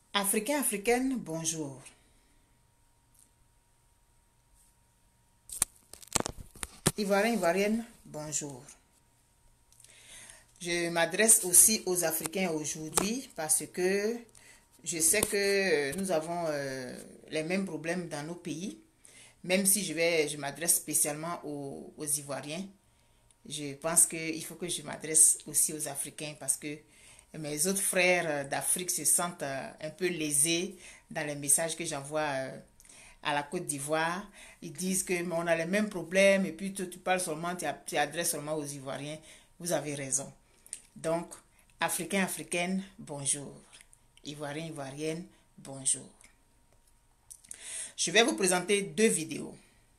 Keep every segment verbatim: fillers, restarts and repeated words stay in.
Africains, Africaines, bonjour. Ivoiriens, Ivoiriennes, bonjour. Je m'adresse aussi aux Africains aujourd'hui parce que je sais que nous avons euh, les mêmes problèmes dans nos pays. Même si je vais, je m'adresse spécialement aux, aux Ivoiriens, je pense qu'il faut que je m'adresse aussi aux Africains parce que mes autres frères d'Afrique se sentent un peu lésés dans les messages que j'envoie à la Côte d'Ivoire. Ils disent que on a les mêmes problèmes et puis tu, tu parles seulement, tu, tu adresses seulement aux Ivoiriens. Vous avez raison. Donc, Africains, Africaines, bonjour. Ivoiriens, Ivoiriennes, bonjour. Je vais vous présenter deux vidéos.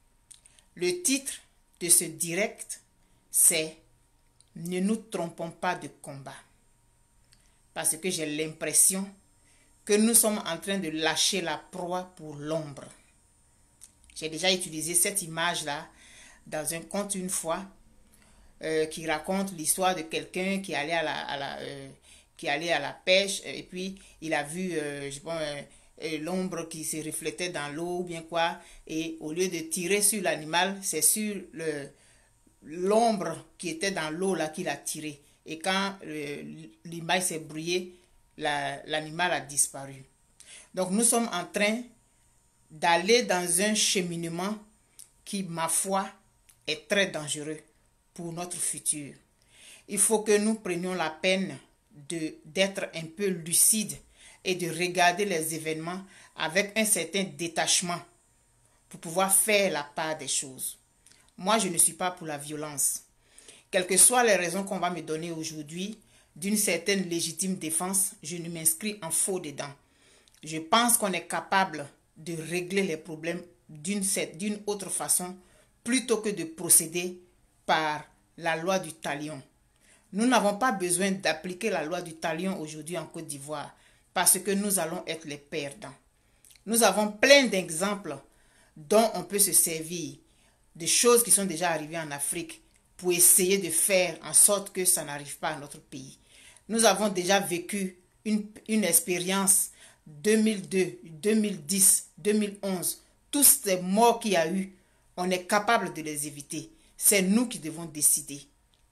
Le titre de ce direct, c'est « Ne nous trompons pas de combat ». Parce que j'ai l'impression que nous sommes en train de lâcher la proie pour l'ombre. J'ai déjà utilisé cette image-là dans un conte une fois euh, qui raconte l'histoire de quelqu'un qui allait à la, à la, euh, qui allait à la pêche et puis il a vu euh, je pense, euh, l'ombre qui se reflétait dans l'eau ou bien quoi, et au lieu de tirer sur l'animal, c'est sur le l'ombre qui était dans l'eau là qu'il a tiré. Et quand euh, l'image s'est brouillée, l'animal a disparu. Donc nous sommes en train d'aller dans un cheminement qui, ma foi, est très dangereux pour notre futur. Il faut que nous prenions la peine de, d'être un peu lucide et de regarder les événements avec un certain détachement pour pouvoir faire la part des choses. Moi, je ne suis pas pour la violence. Quelles que soient les raisons qu'on va me donner aujourd'hui, d'une certaine légitime défense, je ne m'inscris en faux dedans. Je pense qu'on est capable de régler les problèmes d'une d'une autre façon plutôt que de procéder par la loi du talion. Nous n'avons pas besoin d'appliquer la loi du talion aujourd'hui en Côte d'Ivoire parce que nous allons être les perdants. Nous avons plein d'exemples dont on peut se servir, de choses qui sont déjà arrivées en Afrique pour essayer de faire en sorte que ça n'arrive pas à notre pays. Nous avons déjà vécu une, une expérience deux mille deux, deux mille dix, deux mille onze. Tous ces morts qu'il y a eu, on est capable de les éviter. C'est nous qui devons décider.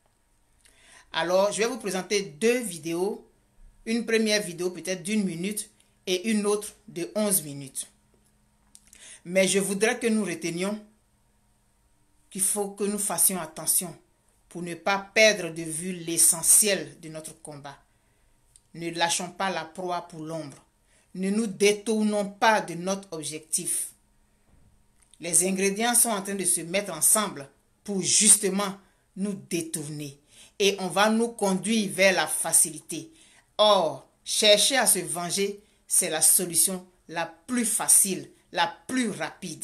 Alors, je vais vous présenter deux vidéos. Une première vidéo peut-être d'une minute et une autre de onze minutes. Mais je voudrais que nous retenions qu'il faut que nous fassions attention pour ne pas perdre de vue l'essentiel de notre combat. Ne lâchons pas la proie pour l'ombre. Ne nous détournons pas de notre objectif. Les ingrédients sont en train de se mettre ensemble pour justement nous détourner. Et on va nous conduire vers la facilité. Or, chercher à se venger, c'est la solution la plus facile, la plus rapide.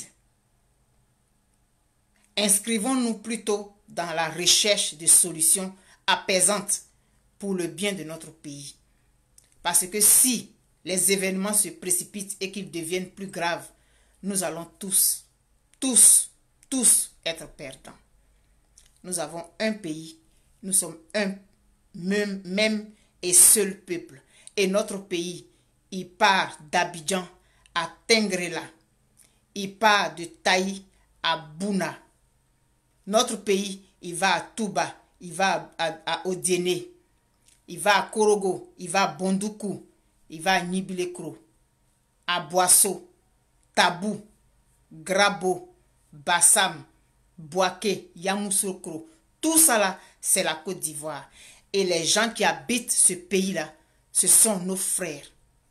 Inscrivons-nous plutôt dans la recherche de solutions apaisantes pour le bien de notre pays. Parce que si les événements se précipitent et qu'ils deviennent plus graves, nous allons tous, tous, tous être perdants. Nous avons un pays, nous sommes un même, même et seul peuple. Et notre pays, il part d'Abidjan à Tengrela. Il part de Taï à Bouna. Notre pays, il va à Touba, il va à, à, à Odiéné, il va à Korogo, il va à Bondoukou, il va à Nibilekro, à Boasso, Tabou, Grabo, Bassam, Boaké, Yamoussoukro. Tout ça là, c'est la Côte d'Ivoire. Et les gens qui habitent ce pays-là, ce sont nos frères.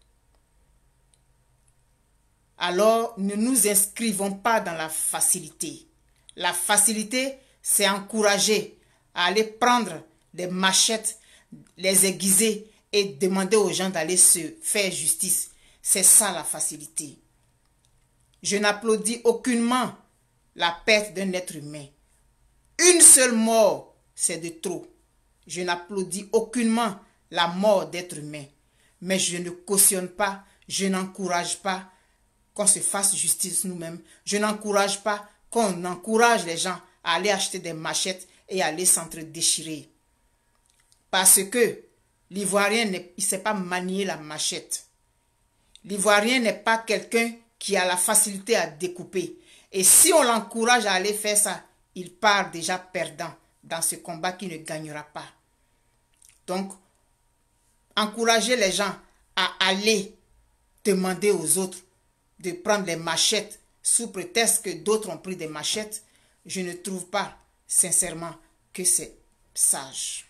Alors, ne nous inscrivons pas dans la facilité. La facilité, c'est encourager à aller prendre des machettes, les aiguiser et demander aux gens d'aller se faire justice. C'est ça la facilité. Je n'applaudis aucunement la perte d'un être humain. Une seule mort, c'est de trop. Je n'applaudis aucunement la mort d'êtres humains. Mais je ne cautionne pas, je n'encourage pas qu'on se fasse justice nous-mêmes. Je n'encourage pas qu'on encourage les gens à aller acheter des machettes et à aller s'entre-déchirer. Parce que l'Ivoirien ne sait pas manier la machette. L'Ivoirien n'est pas quelqu'un qui a la facilité à découper. Et si on l'encourage à aller faire ça, il part déjà perdant dans ce combat qui ne gagnera pas. Donc, encourager les gens à aller demander aux autres de prendre les machettes sous prétexte que d'autres ont pris des machettes, je ne trouve pas sincèrement que c'est sage.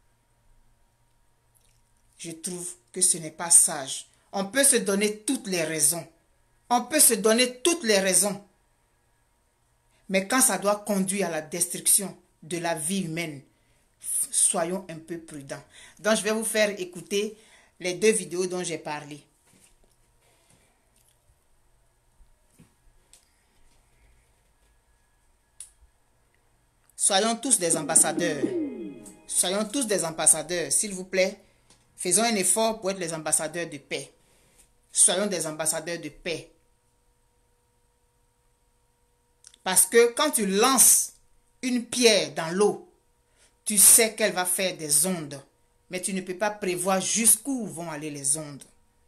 Je trouve que ce n'est pas sage. On peut se donner toutes les raisons. On peut se donner toutes les raisons. Mais quand ça doit conduire à la destruction de la vie humaine, soyons un peu prudents. Donc, je vais vous faire écouter les deux vidéos dont j'ai parlé. Soyons tous des ambassadeurs. Soyons tous des ambassadeurs, s'il vous plaît. Faisons un effort pour être les ambassadeurs de paix. Soyons des ambassadeurs de paix. Parce que quand tu lances une pierre dans l'eau, tu sais qu'elle va faire des ondes. Mais tu ne peux pas prévoir jusqu'où vont aller les ondes.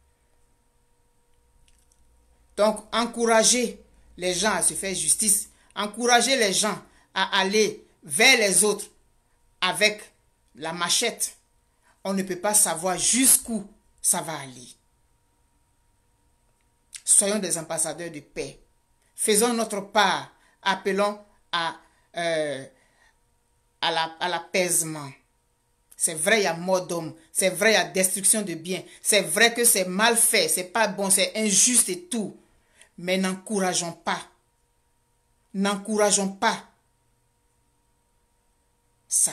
Donc, encouragez les gens à se faire justice. Encouragez les gens à aller vers les autres avec la machette. On ne peut pas savoir jusqu'où ça va aller. Soyons des ambassadeurs de paix. Faisons notre part. Appelons à, euh, à la, à l'apaisement. C'est vrai, il y a mort d'homme. C'est vrai, il y a destruction de biens. C'est vrai que c'est mal fait. C'est pas bon, c'est injuste et tout. Mais n'encourageons pas. N'encourageons pas ça.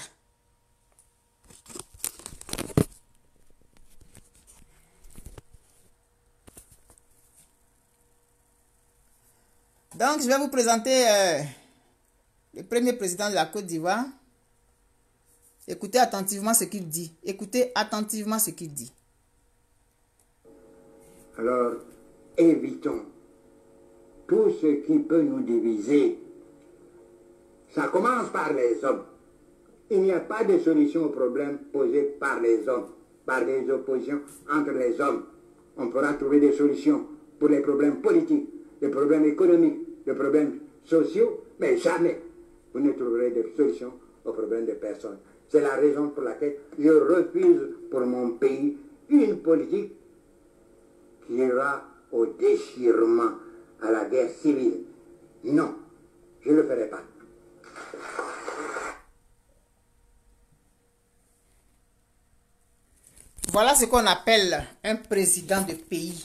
Donc, je vais vous présenter euh, le premier président de la Côte d'Ivoire. Écoutez attentivement ce qu'il dit. Écoutez attentivement ce qu'il dit. Alors, évitons tout ce qui peut nous diviser. Ça commence par les hommes. Il n'y a pas de solution aux problèmes posés par les hommes, par les oppositions entre les hommes. On pourra trouver des solutions pour les problèmes politiques, les problèmes économiques, les problèmes sociaux, mais jamais vous ne trouverez de solutions aux problèmes des personnes. C'est la raison pour laquelle je refuse pour mon pays une politique qui ira au déchirement, à la guerre civile. Non, je ne le ferai pas. Voilà ce qu'on appelle un président de pays.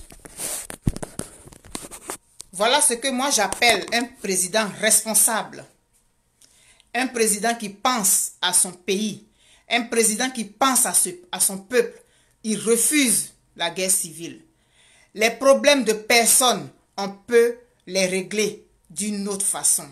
Voilà ce que moi j'appelle un président responsable. Un président qui pense à son pays. Un président qui pense à, ce, à son peuple. Il refuse la guerre civile. Les problèmes de personnes, on peut les régler d'une autre façon.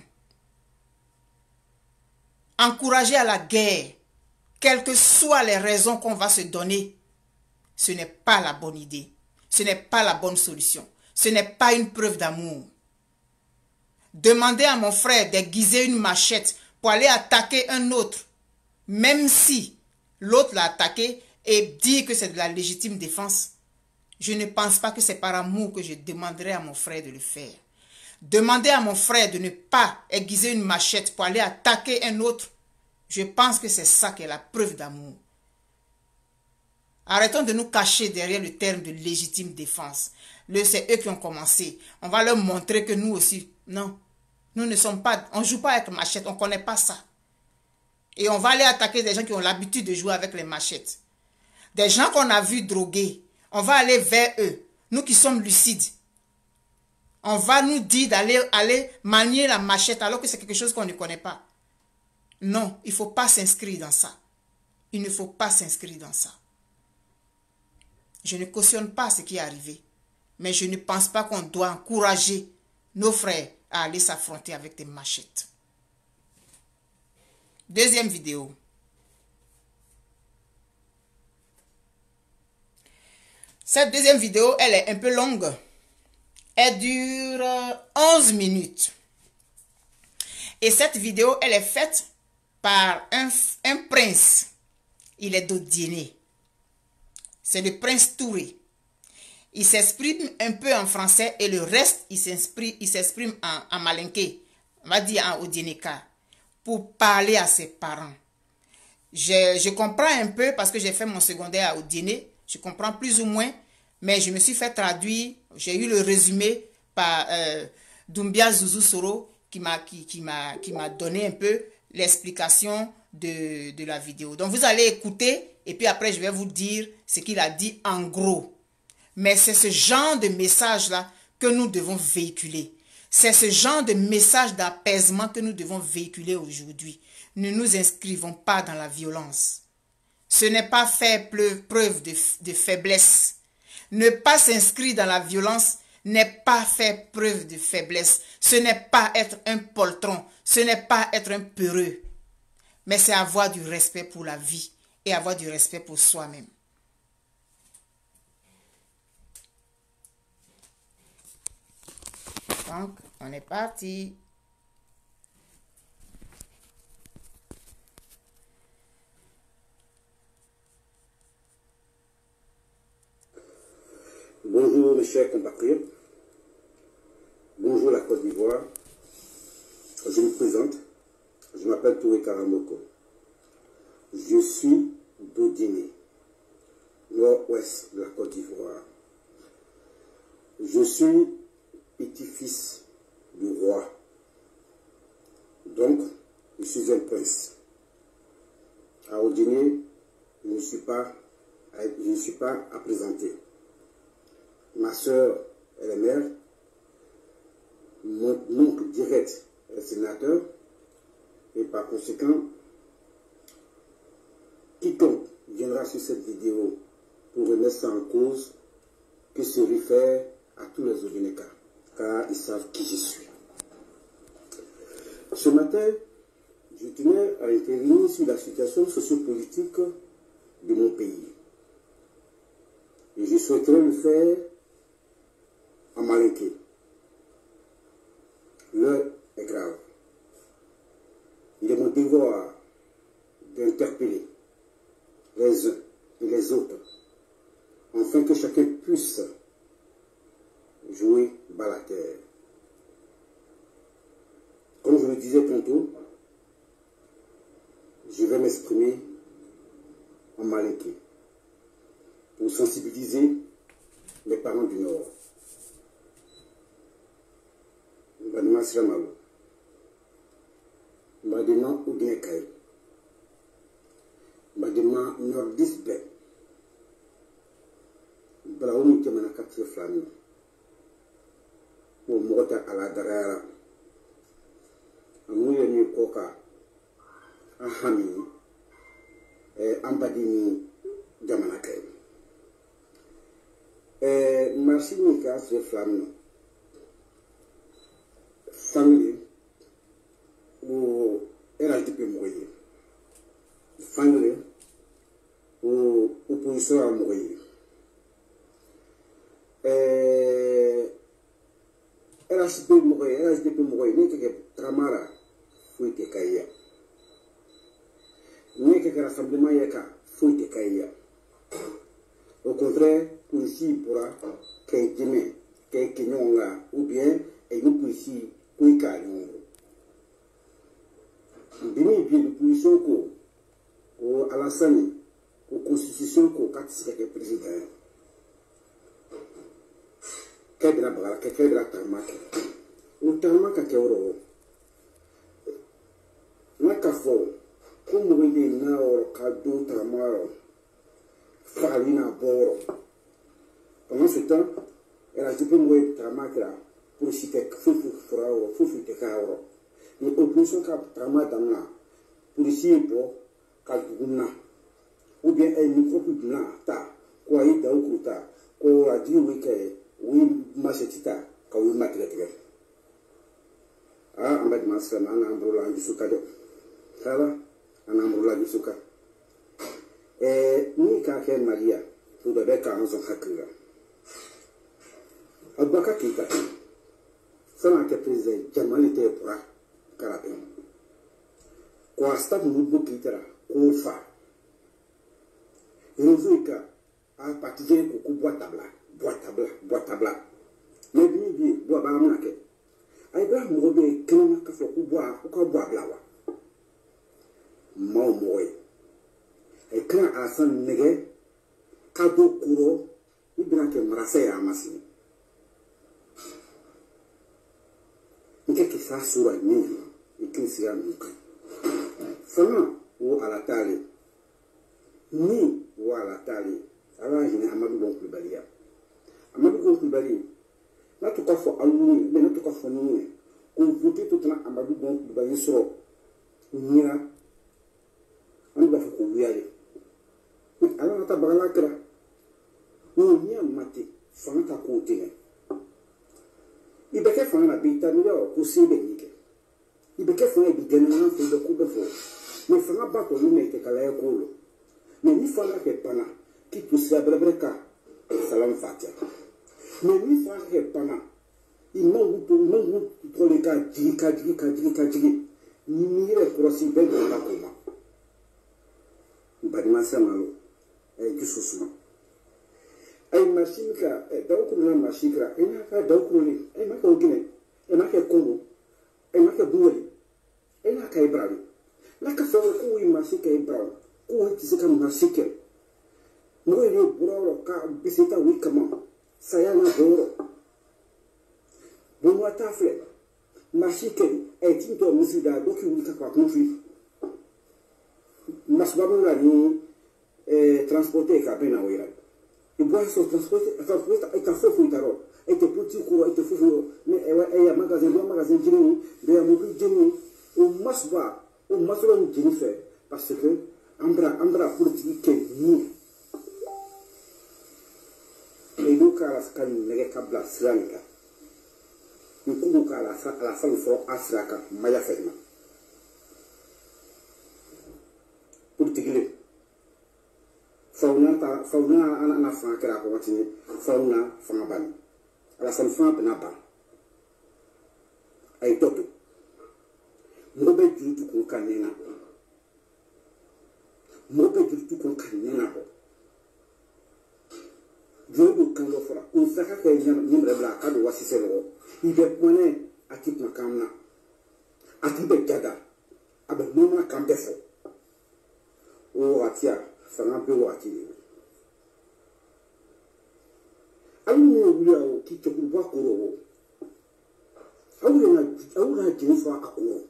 Encourager à la guerre, quelles que soient les raisons qu'on va se donner, ce n'est pas la bonne idée. Ce n'est pas la bonne solution. Ce n'est pas une preuve d'amour. Demander à mon frère d'aiguiser une machette pour aller attaquer un autre, même si l'autre l'a attaqué, et dire que c'est de la légitime défense, je ne pense pas que c'est par amour que je demanderai à mon frère de le faire. Demander à mon frère de ne pas aiguiser une machette pour aller attaquer un autre, je pense que c'est ça qui est la preuve d'amour. Arrêtons de nous cacher derrière le terme de légitime défense. C'est eux qui ont commencé. On va leur montrer que nous aussi, non. Nous ne sommes pas, on ne joue pas avec machette, on ne connaît pas ça. Et on va aller attaquer des gens qui ont l'habitude de jouer avec les machettes. Des gens qu'on a vus droguer. On va aller vers eux. Nous qui sommes lucides. On va nous dire d'aller aller manier la machette alors que c'est quelque chose qu'on ne connaît pas. Non, il ne faut pas s'inscrire dans ça. Il ne faut pas s'inscrire dans ça. Je ne cautionne pas ce qui est arrivé. Mais je ne pense pas qu'on doit encourager nos frères à aller s'affronter avec des machettes. Deuxième vidéo. Cette deuxième vidéo, elle est un peu longue. Elle dure onze minutes. Et cette vidéo, elle est faite par un, un prince. Il est d'Odiéné. C'est le prince Touré. il s'exprime un peu en français et le reste, il s'exprime il s'exprime en, en malinké, on va dire en Odieneka, pour parler à ses parents. Je, je comprends un peu parce que j'ai fait mon secondaire à Odiene, je comprends plus ou moins, mais je me suis fait traduire, j'ai eu le résumé par euh, Doumbia Zouzou Soro qui m'a qui, qui m'a qui m'a donné un peu l'explication de, de la vidéo. Donc vous allez écouter et puis après je vais vous dire ce qu'il a dit en gros. Mais c'est ce genre de message-là que nous devons véhiculer. C'est ce genre de message d'apaisement que nous devons véhiculer aujourd'hui. Ne nous inscrivons pas dans la violence. Ce n'est pas faire preuve de, de faiblesse. Ne pas s'inscrire dans la violence n'est pas faire preuve de faiblesse. Ce n'est pas être un poltron. Ce n'est pas être un peureux. Mais c'est avoir du respect pour la vie et avoir du respect pour soi-même. Donc, on est parti. Bonjour mes chers compatriotes. Bonjour la Côte d'Ivoire. Je me présente. Je m'appelle Touré Karamoko. Je suis d'Odiene, nord-ouest de la Côte d'Ivoire. Je suis petit-fils du roi. Donc, je suis un prince. À Odiene, je ne suis pas, je ne suis pas à présenter. Ma soeur, elle est mère. Mon oncle direct est sénateur. Et par conséquent, quiconque viendra sur cette vidéo pour remettre ça en cause, que se réfère à tous les Odieneka, car ils savent qui je suis. Ce matin, je tenais à intervenir sur la situation sociopolitique de mon pays. Et je souhaiterais le faire en malinké. L'heure est grave. Il est mon devoir d'interpeller les uns et les autres, afin que chacun puisse jouer bas la terre. Comme je le disais tantôt, je vais m'exprimer en malinké pour sensibiliser les parents du Nord. Mbadima Siramalo, Mbadima Oudinekaï, Mbadima Nordis Be, Braoum Kemana Katri Flami, pour Mota à la Darara, Amouya Koka, Ahami, et Ambadini Jamanakay. Et merci Nika sur Flami. Famille ou R H D P mourir. Famille ou opposition à mourir. R H D P mourir, R H D P mourir, n'est que Tramara, fouille Kaya. N'est que rassemblement Yaka, fouille Kaya. Au contraire, pour ici pourra qu'il y ait des Kenyonga ou bien et nous pour ici. Oui, car nous avons une position à l'ensemble, à la constitution, à la président. Quel est la barre, quel est la tarmac? Nous tarmac à Kéoro. Nakafo, comme vous voyez, Nao, Kado, Tamaro, Farina, Boro. Pendant ce temps, elle a dit que moi, tarmac là. Pour citer Fufu Frao, Fufu Tekao. Mais opposition qui a Tramadana, pour ici pour Kalguna, ou bien un micro-publina, ta, quoi y est d'Aukuta, quoi a dit oui, oui, machetita, quand vous m'attrayez. Ah, en bas de ma semaine, en ambrola du souka. Ça va, en ambrola du souka. Et ni kake Maria, tout de même, quand on s'en hakura. Abaka Kita. Ça n'a été président, Jamal était pour Carabin. Quand Stade Nouveau quittera, qu'on fa. Nous a partir de Koukoua Tabla, boîte à bla boîte à bla mais bi bi bo ba amna ke ay bra mo be kenna ka fo ku boa ku ka boa bla wa mo moy ay kan asan nege ka do kuro ni bina ke marase ya masi nke ke sa sura ni ikin siya nuka sama wo ala tali ni wo ala tali ala hina amadu bon kulbaliya amadu bon kulbaliya na to ka fo aluni be na to ka fo ni ko voter to tana amadu bon kulbaliya soro nira an ba fo ko wiyale ala na ta bagala kra no ni amate fanta ko tene ibeke fana bita ni yo ko sebe ni ke ibeke fana bi genna fo de ko be fo mais fana ba to ni te kala e ko lo mais ni fana ke pana ki to sia brebreka salam fatia mais ni fana ke pana il mangu to mangu to le ka ji ka ji ka ji ka ji ni ni re krosi be de la koma ba di masama e ki susuma ay mashika daw ko na mashika ina ka daw ko ni ay ma ko gine ay ma ke kongo ay ma ke buwali ay na ka ibrahim la ka fo ko wi mashika ibrahim ko ti se ka mashika mo ni buro ka bisita wi kama saya na boro bon wata fle mashika ay tinto musida do ki wi ka kwa ko fi masbabu la ni eh transporter ka bena wira e boa so transporte a transporte e ka fofo itaro e te puti kuro e te fofo ne e ya magazine do magazine jini do ya mobil jini o masba o masro ni jini fe parce que ambra ambra politique ke ni e do ka la ska ni nege kabla sranka ni kubu ka la sa la sa fo asraka maya fema politique le fauna ta fauna ana na fa kra ko watini fauna fa ban ala san fa bna ba ay totu mo be jutu ko kanena mo be jutu ko kanena ko jodo kan lo fora on saka ke nyam nyimre bla ka do wasi selo ibe pone akip na kamna atibe gada abe mo na kampe fo o atia fanga be wati alu ni wuli o ki to ku ba ko ro awu na awu na jin fa akoro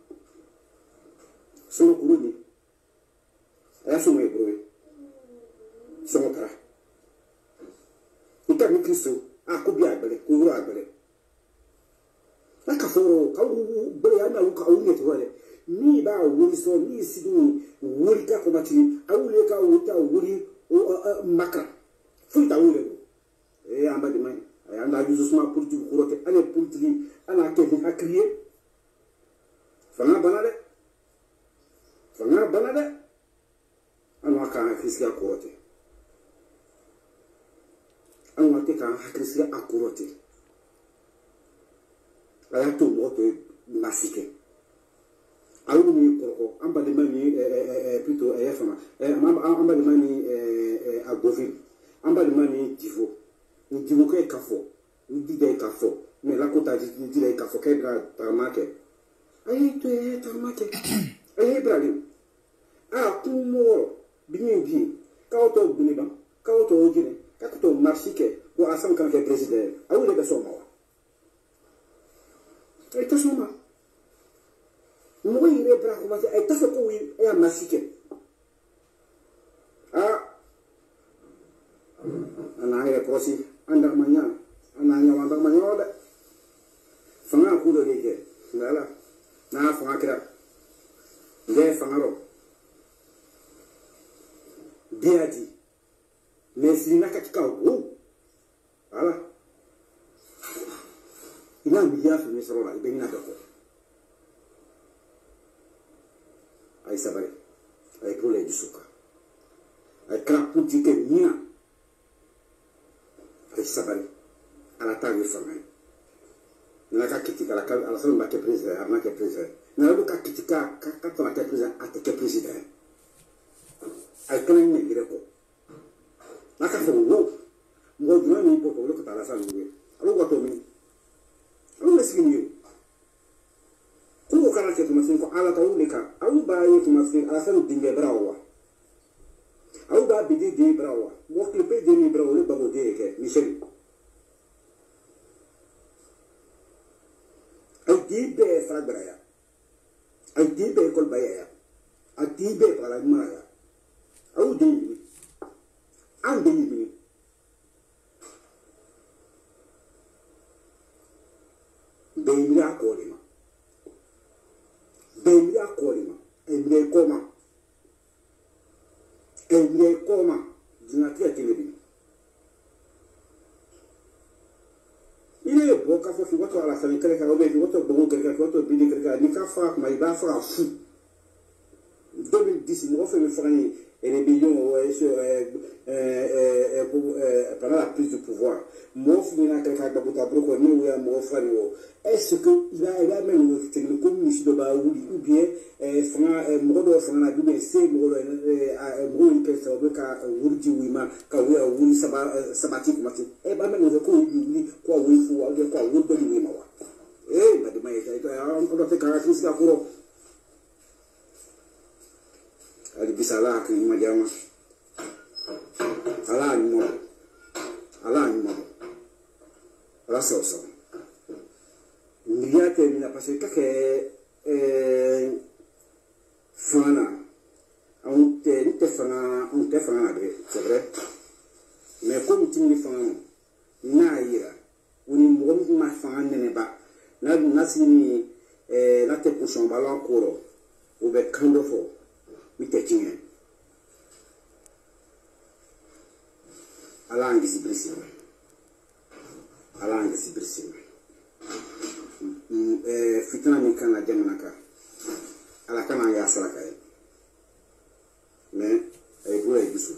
so ko ni aya so me bro so mo kara ita mi kristo a ko bi agbere ko ro agbere na ka foro ka wu be ya na wu ka wu ni to wale ni ba wuri so ni sidu wuri ka ko mati awule ka wuta wuri makra fuita wuri e amba de mai anda yuzu sma politique ko rote ale politique ana ke ni akriye fana banale fana banale ana ka fisika ko rote ana te ka hakrisya akorote ala to moto masike awu ni ko amba de mani eh plutôt eh fama eh amba de mani eh agovil amba de mani divo ni divo ko e kafo ni dide kafo mais la kota di dide kafo ke bra tamake ay to e tamake ay ibrahim ah kumo binin bi ka auto biniba ka auto ogine ka to marchike ko asam kan ke president awu le be so mawa ay to so ma moi ile bra ko mate ay taso ko wi e amasike ah ana ile prosi anda manya ana nya wanda manya oda fanga ku do ke ngala na fanga kira nge fanga ro biadi mesi na katika wo ala ina biya fi misro la ibena doko ay sabare ay pole di suka ay kraputi ke nia ay sabare ala tagi fanga na ka kitika la ala so ba ke president ama ke president na lo ka kitika ka ka to ke president ate ke president ay kana ni gire ko na ka fo wo ngo jona ni bo la salle de alors quoi tomber alors est-ce qu'il ko kala ke tuma sin ko ala ta wule ka awu ba ye tuma sin ala sa dinge brawa awu ba bi de brawa mo ke pe de ni brawa le babo de ke michel ay di be fra braya ay di be kol baya ay di be para ma ya awu de ni an de ni be ni akori ma Bembi akolima, emre koma, emre koma, dinati atelebi. Il est bon quand faut voir la famille quelqu'un au bébé, votre bon quelqu'un, votre bébé quelqu'un, ni qu'à faire, mais il va faire un fou. deux mille dix, nous avons fait le frein et les millions pendant la prise du pouvoir. Moi, je suis quelqu'un qui a beaucoup de nous, est-ce qu'il a même le communiste de Baouli ou bien Moro Fana Dubé, c'est Moro Moro Pessoa, Wurdi Wima, Kawia Wuri Sabatik Mati, et pas même le coup, quoi, oui, faut aller quoi, Wurdi Wima. Eh, madame, on doit faire caractériser la cour. Ali bisala kan ma jama ala ni mo ala ni mo ala so so miliate mina parce que que euh fana on te te fana on te fana de c'est vrai mais comme tu me fana na ira uni mo ma fana ne ba na na sini euh na te pushon balon koro ou be kando fo Mitechingen. Alangi si brisima. Alangi si brisima. Eh, fitna mi kana jamanaka. Ala kana ya salaka. Mais ay bure bisu.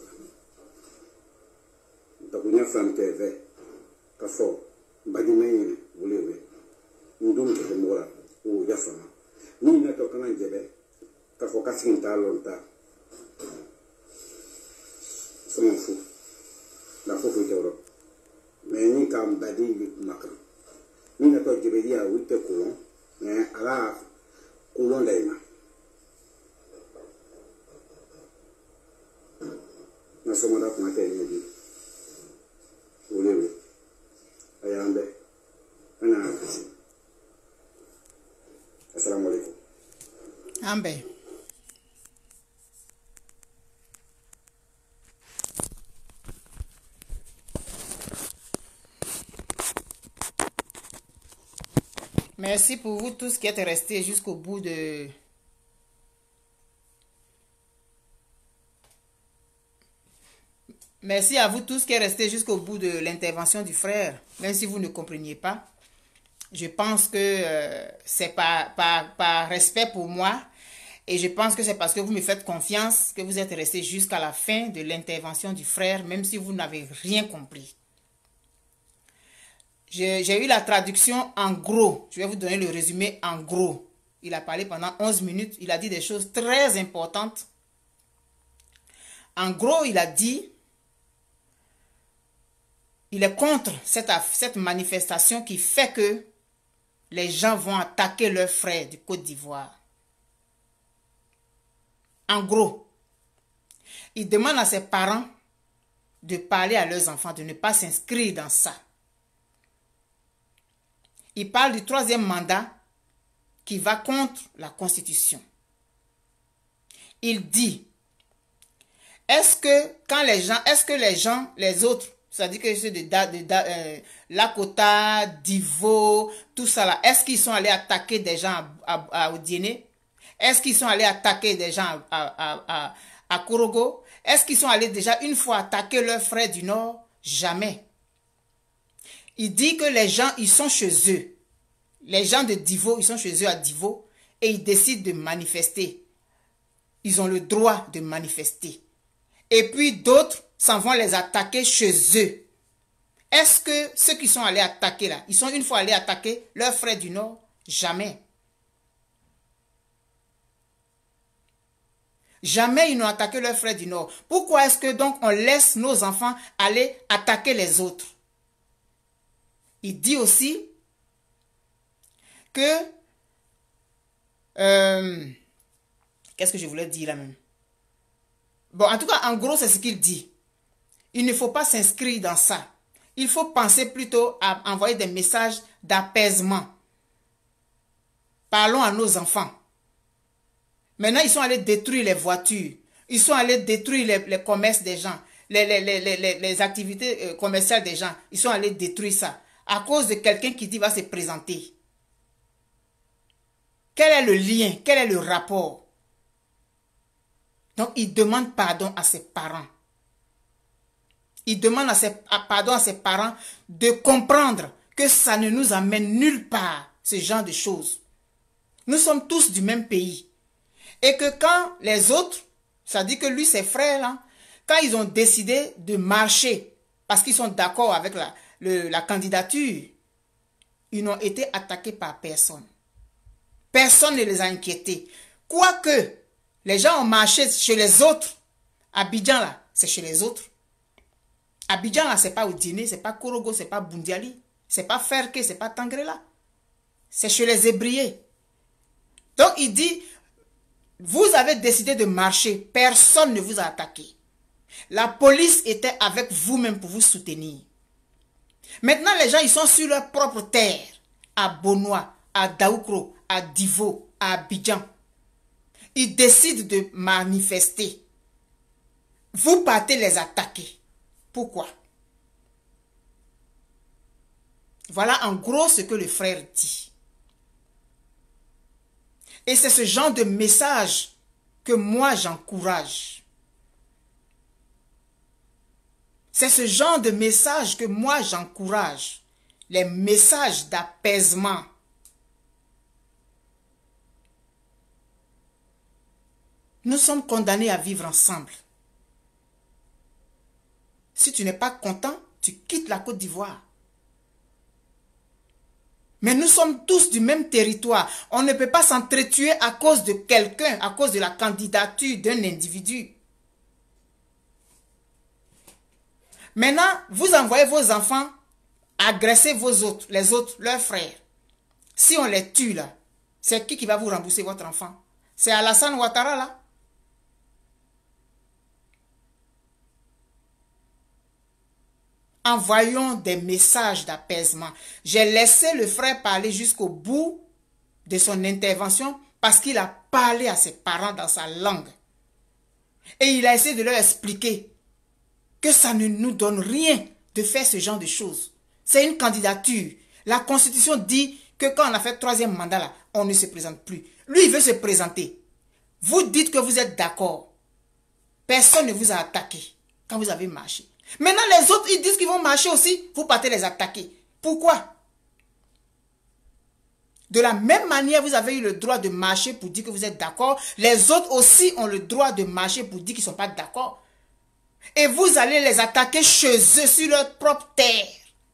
Takunya fam tv. Kafo. Badimene bulewe. Ndum ke mora. O yafama. Ni na to kana jebe. Ka fo kaskin ta lonta sama fu la fo fu joro mais ni kam badi makra ni na to jibedia witte ko mais ala ko londa ina na somo da kuma tay ni olewe ayambe ana kasi assalamu alaikum ambe. Merci pour vous tous qui êtes restés jusqu'au bout de... Merci à vous tous qui êtes restés jusqu'au bout de l'intervention du frère. Même si vous ne compreniez pas. Je pense que euh, c'est par, par, par respect pour moi. Et je pense que c'est parce que vous me faites confiance que vous êtes restés jusqu'à la fin de l'intervention du frère. Même si vous n'avez rien compris. J'ai eu la traduction en gros. Je vais vous donner le résumé en gros. Il a parlé pendant onze minutes. Il a dit des choses très importantes. En gros, il a dit, il est contre cette, cette manifestation qui fait que les gens vont attaquer leurs frères du Côte d'Ivoire. En gros, il demande à ses parents de parler à leurs enfants, de ne pas s'inscrire dans ça. Il parle du troisième mandat qui va contre la Constitution. Il dit, est-ce que quand les gens, est-ce que les gens, les autres, c'est-à-dire que ceux de, de, de euh, Lakota, Divo, tout ça là, est-ce qu'ils sont allés attaquer des gens à, à, à Odiene? Est-ce qu'ils sont allés attaquer des gens à, à, à, à Korogo? Est-ce qu'ils sont allés déjà une fois attaquer leurs frères du Nord? Jamais. Il dit que les gens, ils sont chez eux. Les gens de Divo, ils sont chez eux à Divo et ils décident de manifester. Ils ont le droit de manifester. Et puis d'autres s'en vont les attaquer chez eux. Est-ce que ceux qui sont allés attaquer là, ils sont une fois allés attaquer leurs frères du Nord? Jamais. Jamais ils n'ont attaqué leurs frères du Nord. Pourquoi est-ce que donc on laisse nos enfants aller attaquer les autres? il dit aussi que... Euh, Qu'est-ce que je voulais dire là même? Bon, en tout cas, en gros, c'est ce qu'il dit. Il ne faut pas s'inscrire dans ça. Il faut penser plutôt à envoyer des messages d'apaisement. Parlons à nos enfants. Maintenant, ils sont allés détruire les voitures. Ils sont allés détruire les, les commerces des gens. Les, les, les, les, les activités commerciales des gens. Ils sont allés détruire ça. À cause de quelqu'un qui dit va se présenter. Quel est le lien? Quel est le rapport? Donc, il demande pardon à ses parents. Il demande à ses, à, pardon à ses parents de comprendre que ça ne nous amène nulle part, ce genre de choses. Nous sommes tous du même pays. Et que quand les autres, ça dit que lui, ses frères, là, quand ils ont décidé de marcher, parce qu'ils sont d'accord avec la, le, la candidature, ils n'ont été attaqués par personne. Personne ne les a inquiétés. Quoique, les gens ont marché chez les autres. Abidjan, là, c'est chez les autres. Abidjan, là, c'est pas Odiné, c'est pas Korogo, c'est pas Bundiali, c'est pas Ferke, c'est pas Tangrela. C'est chez les Ébriés. Donc, il dit, vous avez décidé de marcher, personne ne vous a attaqué. La police était avec vous-même pour vous soutenir. Maintenant, les gens, ils sont sur leur propre terre, à Bonois, à Daoukro, à Divo, à Abidjan. Ils décident de manifester. Vous partez les attaquer. Pourquoi? Voilà en gros ce que le frère dit. Et c'est ce genre de message que moi j'encourage. C'est ce genre de message que moi j'encourage. Les messages d'apaisement. Nous sommes condamnés à vivre ensemble. Si tu n'es pas content, tu quittes la Côte d'Ivoire. Mais nous sommes tous du même territoire. On ne peut pas s'entretuer à cause de quelqu'un, à cause de la candidature d'un individu. Maintenant, vous envoyez vos enfants agresser vos autres, les autres, leurs frères. Si on les tue là, c'est qui qui va vous rembourser votre enfant? C'est Alassane Ouattara là? Envoyons des messages d'apaisement. J'ai laissé le frère parler jusqu'au bout de son intervention parce qu'il a parlé à ses parents dans sa langue. Et il a essayé de leur expliquer que ça ne nous donne rien de faire ce genre de choses. C'est une candidature. La Constitution dit que quand on a fait troisième mandat, là, on ne se présente plus. Lui, il veut se présenter. Vous dites que vous êtes d'accord. Personne ne vous a attaqué quand vous avez marché. Maintenant, les autres, ils disent qu'ils vont marcher aussi. Vous partez les attaquer. Pourquoi? De la même manière, vous avez eu le droit de marcher pour dire que vous êtes d'accord. Les autres aussi ont le droit de marcher pour dire qu'ils ne sont pas d'accord. Et vous allez les attaquer chez eux, sur leur propre terre.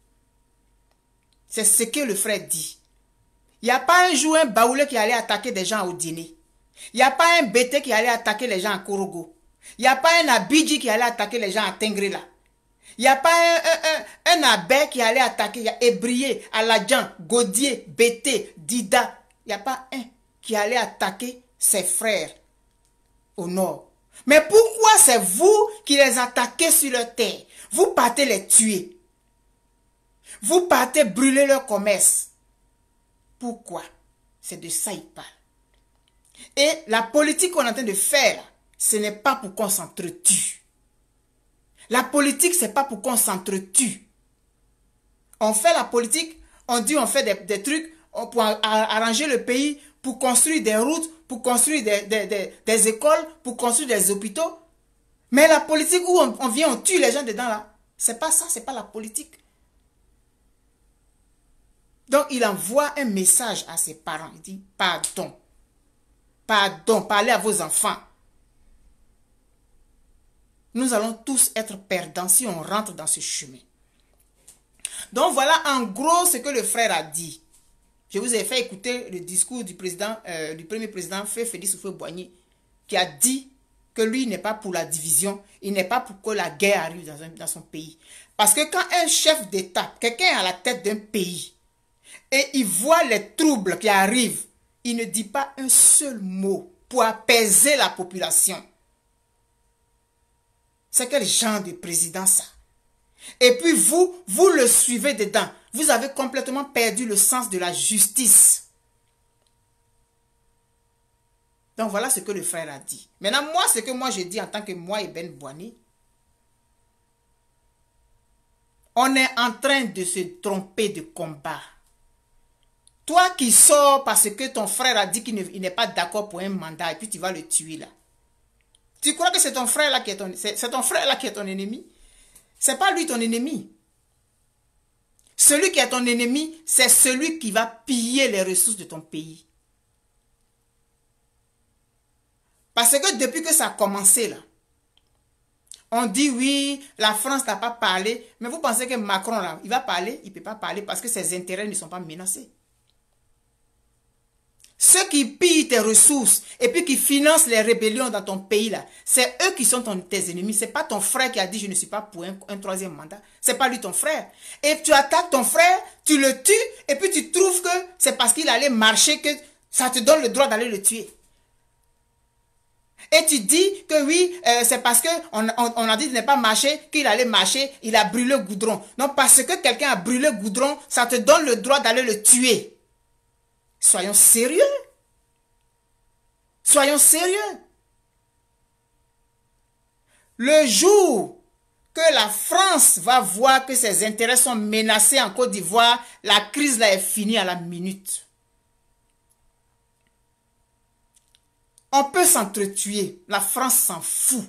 C'est ce que le frère dit. Il n'y a pas un jour un baoulé qui allait attaquer des gens au dîner. Il n'y a pas un bété qui allait attaquer les gens à Korogo. Il n'y a pas un Abidji qui allait attaquer les gens à Tengrela. Il n'y a pas un, un, un, un abbé qui allait attaquer. Il y a Ébrié, Aladjan, Godier, Bété, Dida. Il n'y a pas un qui allait attaquer ses frères au nord. Mais pourquoi c'est vous qui les attaquez sur leur terre? Vous partez les tuer. Vous partez brûler leur commerce. Pourquoi? C'est de ça il parle. Et la politique qu'on est en train de faire, ce n'est pas pour qu'on s'entretue. La politique, ce n'est pas pour qu'on s'entretue. On fait la politique, on dit on fait des, des trucs pour arranger le pays, pour construire des routes, pour construire des, des, des, des écoles, pour construire des hôpitaux. Mais la politique où on, on vient, on tue les gens dedans là, c'est pas ça, c'est pas la politique. Donc il envoie un message à ses parents, il dit pardon, pardon, parlez à vos enfants. Nous allons tous être perdants si on rentre dans ce chemin. Donc voilà en gros ce que le frère a dit. Je vous ai fait écouter le discours du président, euh, du premier président Félix Houphouët-Boigny, qui a dit que lui n'est pas pour la division, il n'est pas pour que la guerre arrive dans, un, dans son pays. Parce que quand un chef d'État, quelqu'un est à la tête d'un pays, et il voit les troubles qui arrivent, il ne dit pas un seul mot pour apaiser la population. C'est quel genre de président ça? Et puis vous, vous le suivez dedans. Vous avez complètement perdu le sens de la justice. Donc voilà ce que le frère a dit. Maintenant, moi, ce que moi je dis en tant que moi et Ben Boigny, on est en train de se tromper de combat. Toi qui sors parce que ton frère a dit qu'il n'est pas d'accord pour un mandat et puis tu vas le tuer là. Tu crois que c'est ton frère là qui est ton, c'est ton frère là qui est ton ennemi? C'est pas lui ton ennemi. Celui qui est ton ennemi, c'est celui qui va piller les ressources de ton pays. Parce que depuis que ça a commencé là, on dit oui, la France n'a pas parlé, mais vous pensez que Macron là, il va parler? Il ne peut pas parler parce que ses intérêts ne sont pas menacés. Ceux qui pillent tes ressources et puis qui financent les rébellions dans ton pays là, c'est eux qui sont ton, tes ennemis. C'est pas ton frère qui a dit je ne suis pas pour un, un troisième mandat. C'est pas lui ton frère. Et tu attaques ton frère, tu le tues et puis tu trouves que c'est parce qu'il allait marcher que ça te donne le droit d'aller le tuer. Et tu dis que oui, euh, c'est parce qu'on on, on a dit de ne pas marcher qu'il allait marcher, il a brûlé le goudron. Non, parce que quelqu'un a brûlé le goudron, ça te donne le droit d'aller le tuer. Soyons sérieux. Soyons sérieux. Le jour que la France va voir que ses intérêts sont menacés en Côte d'Ivoire, la crise là est finie à la minute. On peut s'entretuer. La France s'en fout.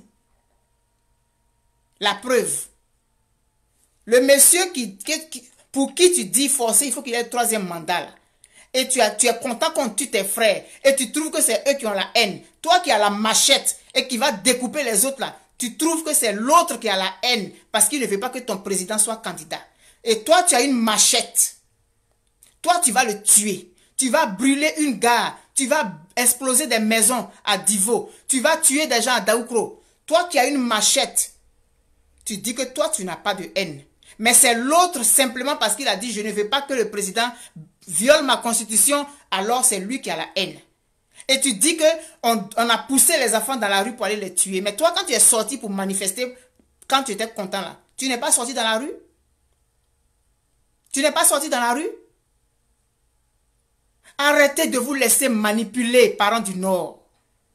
La preuve. Le monsieur qui, qui, pour qui tu dis forcé, il faut qu'il ait le troisième mandat là. Et tu, as, tu es content qu'on tue tes frères. Et tu trouves que c'est eux qui ont la haine. Toi qui as la machette et qui va découper les autres là. Tu trouves que c'est l'autre qui a la haine. Parce qu'il ne veut pas que ton président soit candidat. Et toi tu as une machette. Toi tu vas le tuer. Tu vas brûler une gare. Tu vas exploser des maisons à Divo. Tu vas tuer des gens à Daoukro. Toi qui as une machette. Tu dis que toi tu n'as pas de haine. Mais c'est l'autre simplement parce qu'il a dit je ne veux pas que le président viole ma constitution, alors c'est lui qui a la haine. Et tu dis que on, on a poussé les enfants dans la rue pour aller les tuer. Mais toi, quand tu es sorti pour manifester, quand tu étais content là, tu n'es pas sorti dans la rue? Tu n'es pas sorti dans la rue? Arrêtez de vous laisser manipuler, parents du Nord.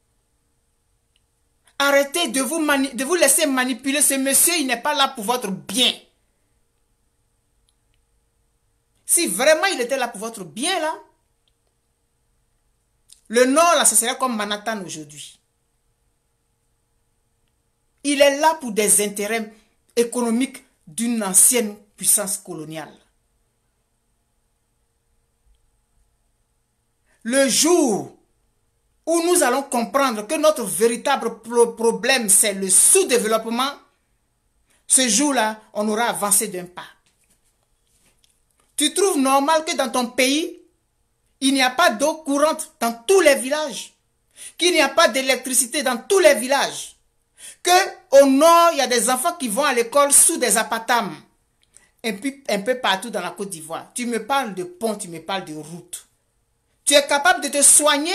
Arrêtez de vous, mani de vous laisser manipuler. Ce monsieur, il n'est pas là pour votre bien. Si vraiment il était là pour votre bien, là, le Nord, là, ce serait comme Manhattan aujourd'hui. Il est là pour des intérêts économiques d'une ancienne puissance coloniale. Le jour où nous allons comprendre que notre véritable pro problème, c'est le sous-développement, ce jour-là, on aura avancé d'un pas. Tu trouves normal que dans ton pays, il n'y a pas d'eau courante dans tous les villages, qu'il n'y a pas d'électricité dans tous les villages, qu'au nord, il y a des enfants qui vont à l'école sous des apatames, et puis un peu partout dans la Côte d'Ivoire. Tu me parles de pont, tu me parles de route. Tu es capable de te soigner?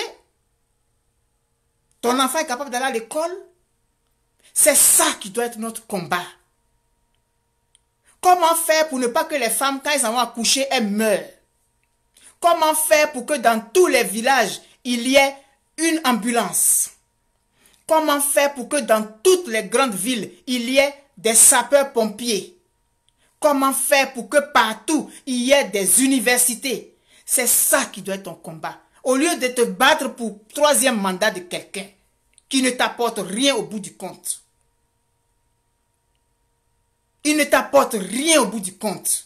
Ton enfant est capable d'aller à l'école? C'est ça qui doit être notre combat. Comment faire pour ne pas que les femmes, quand elles en vont accoucher, elles meurent? Comment faire pour que dans tous les villages, il y ait une ambulance? Comment faire pour que dans toutes les grandes villes, il y ait des sapeurs-pompiers? Comment faire pour que partout, il y ait des universités? C'est ça qui doit être ton combat. Au lieu de te battre pour le troisième mandat de quelqu'un qui ne t'apporte rien au bout du compte. Il ne t'apporte rien au bout du compte.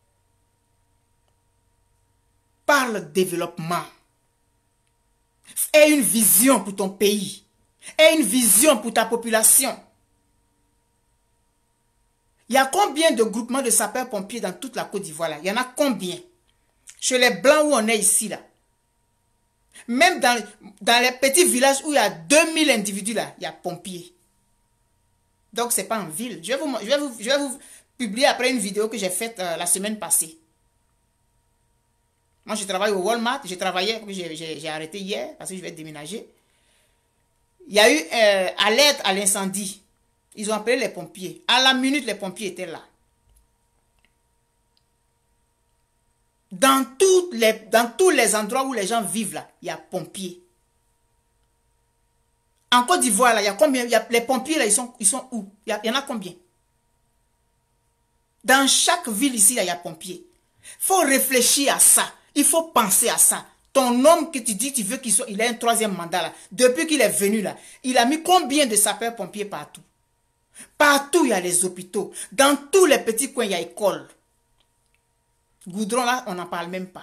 Parle développement. Aie une vision pour ton pays. Aie une vision pour ta population. Il y a combien de groupements de sapeurs-pompiers dans toute la Côte d'Ivoire là? Il y en a combien? Chez les Blancs où on est ici là. Même dans, dans les petits villages où il y a deux mille individus là, il y a pompiers. Donc, ce n'est pas en ville. Je vais, vous, je, vais vous, je vais vous publié après une vidéo que j'ai faite euh, la semaine passée. Moi, je travaille au Walmart. Je travaillais, j'ai arrêté hier parce que je vais déménager. Il y a eu euh, alerte à l'incendie. Ils ont appelé les pompiers. À la minute, les pompiers étaient là. Dans, toutes les, dans tous les endroits où les gens vivent là, il y a pompiers. En Côte d'Ivoire, là, il y a combien? Il y a, les pompiers, là, ils sont, ils sont où? Il y, a, il y en a combien? Dans chaque ville ici, là, il y a pompiers. Il faut réfléchir à ça. Il faut penser à ça. Ton homme que tu dis, tu veux qu'il soit, il a un troisième mandat là. Depuis qu'il est venu là, il a mis combien de sapeurs-pompiers partout? Partout, il y a les hôpitaux. Dans tous les petits coins, il y a école. Goudron là, on n'en parle même pas.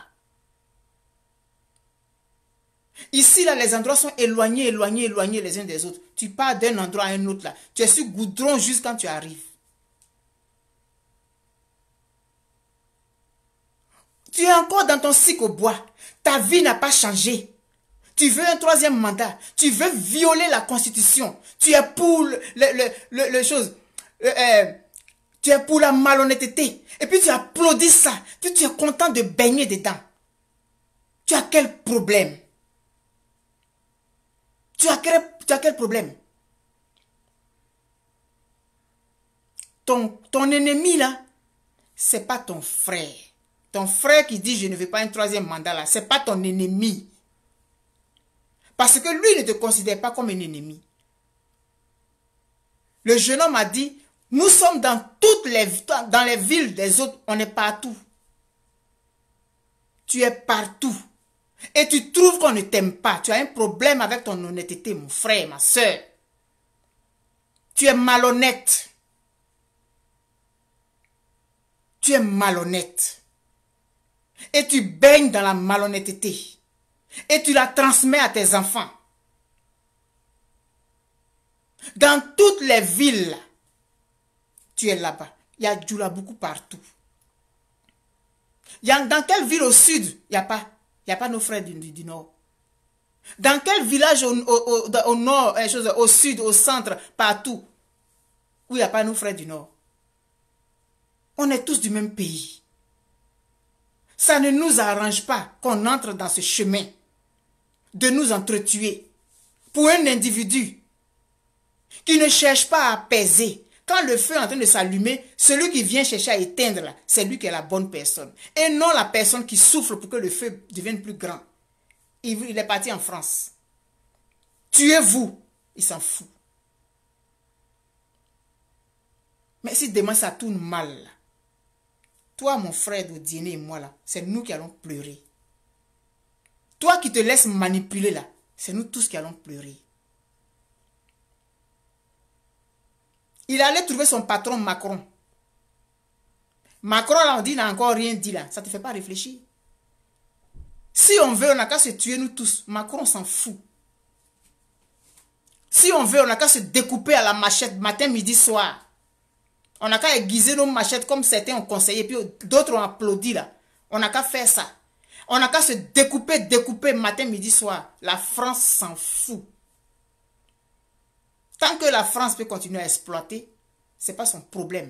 Ici, là, les endroits sont éloignés, éloignés, éloignés les uns des autres. Tu pars d'un endroit à un autre là. Tu es sur goudron juste quand tu arrives. Tu es encore dans ton cycle au bois. Ta vie n'a pas changé. Tu veux un troisième mandat. Tu veux violer la constitution. Tu es pour le, le, le, le chose. Euh, euh, tu es pour la malhonnêteté. Et puis tu applaudis ça. Puis tu es content de baigner dedans. Tu as quel problème? Tu as quel, tu as quel problème? Ton, ton ennemi là, c'est pas ton frère. Ton frère qui dit je ne veux pas un troisième mandat là, c'est pas ton ennemi. Parce que lui ne te considère pas comme un ennemi. Le jeune homme a dit, nous sommes dans toutes les, dans les villes des autres, on est partout. Tu es partout. Et tu trouves qu'on ne t'aime pas. Tu as un problème avec ton honnêteté, mon frère, ma soeur. Tu es malhonnête. Tu es malhonnête. Et tu baignes dans la malhonnêteté. Et tu la transmets à tes enfants. Dans toutes les villes, tu es là-bas. Il y a Djoula beaucoup partout. Il y a, dans quelle ville au sud, il n'y a pas, il n'y a pas nos frères du, du, du nord. Dans quel village au, au, au, au nord, au sud, au centre, partout, où il n'y a pas nos frères du nord. On est tous du même pays. Ça ne nous arrange pas qu'on entre dans ce chemin de nous entretuer pour un individu qui ne cherche pas à apaiser. Quand le feu est en train de s'allumer, celui qui vient chercher à éteindre, c'est lui qui est la bonne personne. Et non la personne qui souffre pour que le feu devienne plus grand. Il, il est parti en France. Tuez-vous. Il s'en fout. Mais si demain ça tourne mal, là, toi, mon frère de dîner et moi, là, c'est nous qui allons pleurer. Toi qui te laisses manipuler, là, c'est nous tous qui allons pleurer. Il allait trouver son patron Macron. Macron, là, on dit, il n'a encore rien dit, là. Ça ne te fait pas réfléchir. Si on veut, on n'a qu'à se tuer, nous tous. Macron s'en fout. Si on veut, on n'a qu'à se découper à la machette, matin, midi, soir. On n'a qu'à aiguiser nos machettes comme certains ont conseillé, puis d'autres ont applaudi là. On n'a qu'à faire ça. On n'a qu'à se découper, découper matin, midi, soir. La France s'en fout. Tant que la France peut continuer à exploiter, ce n'est pas son problème.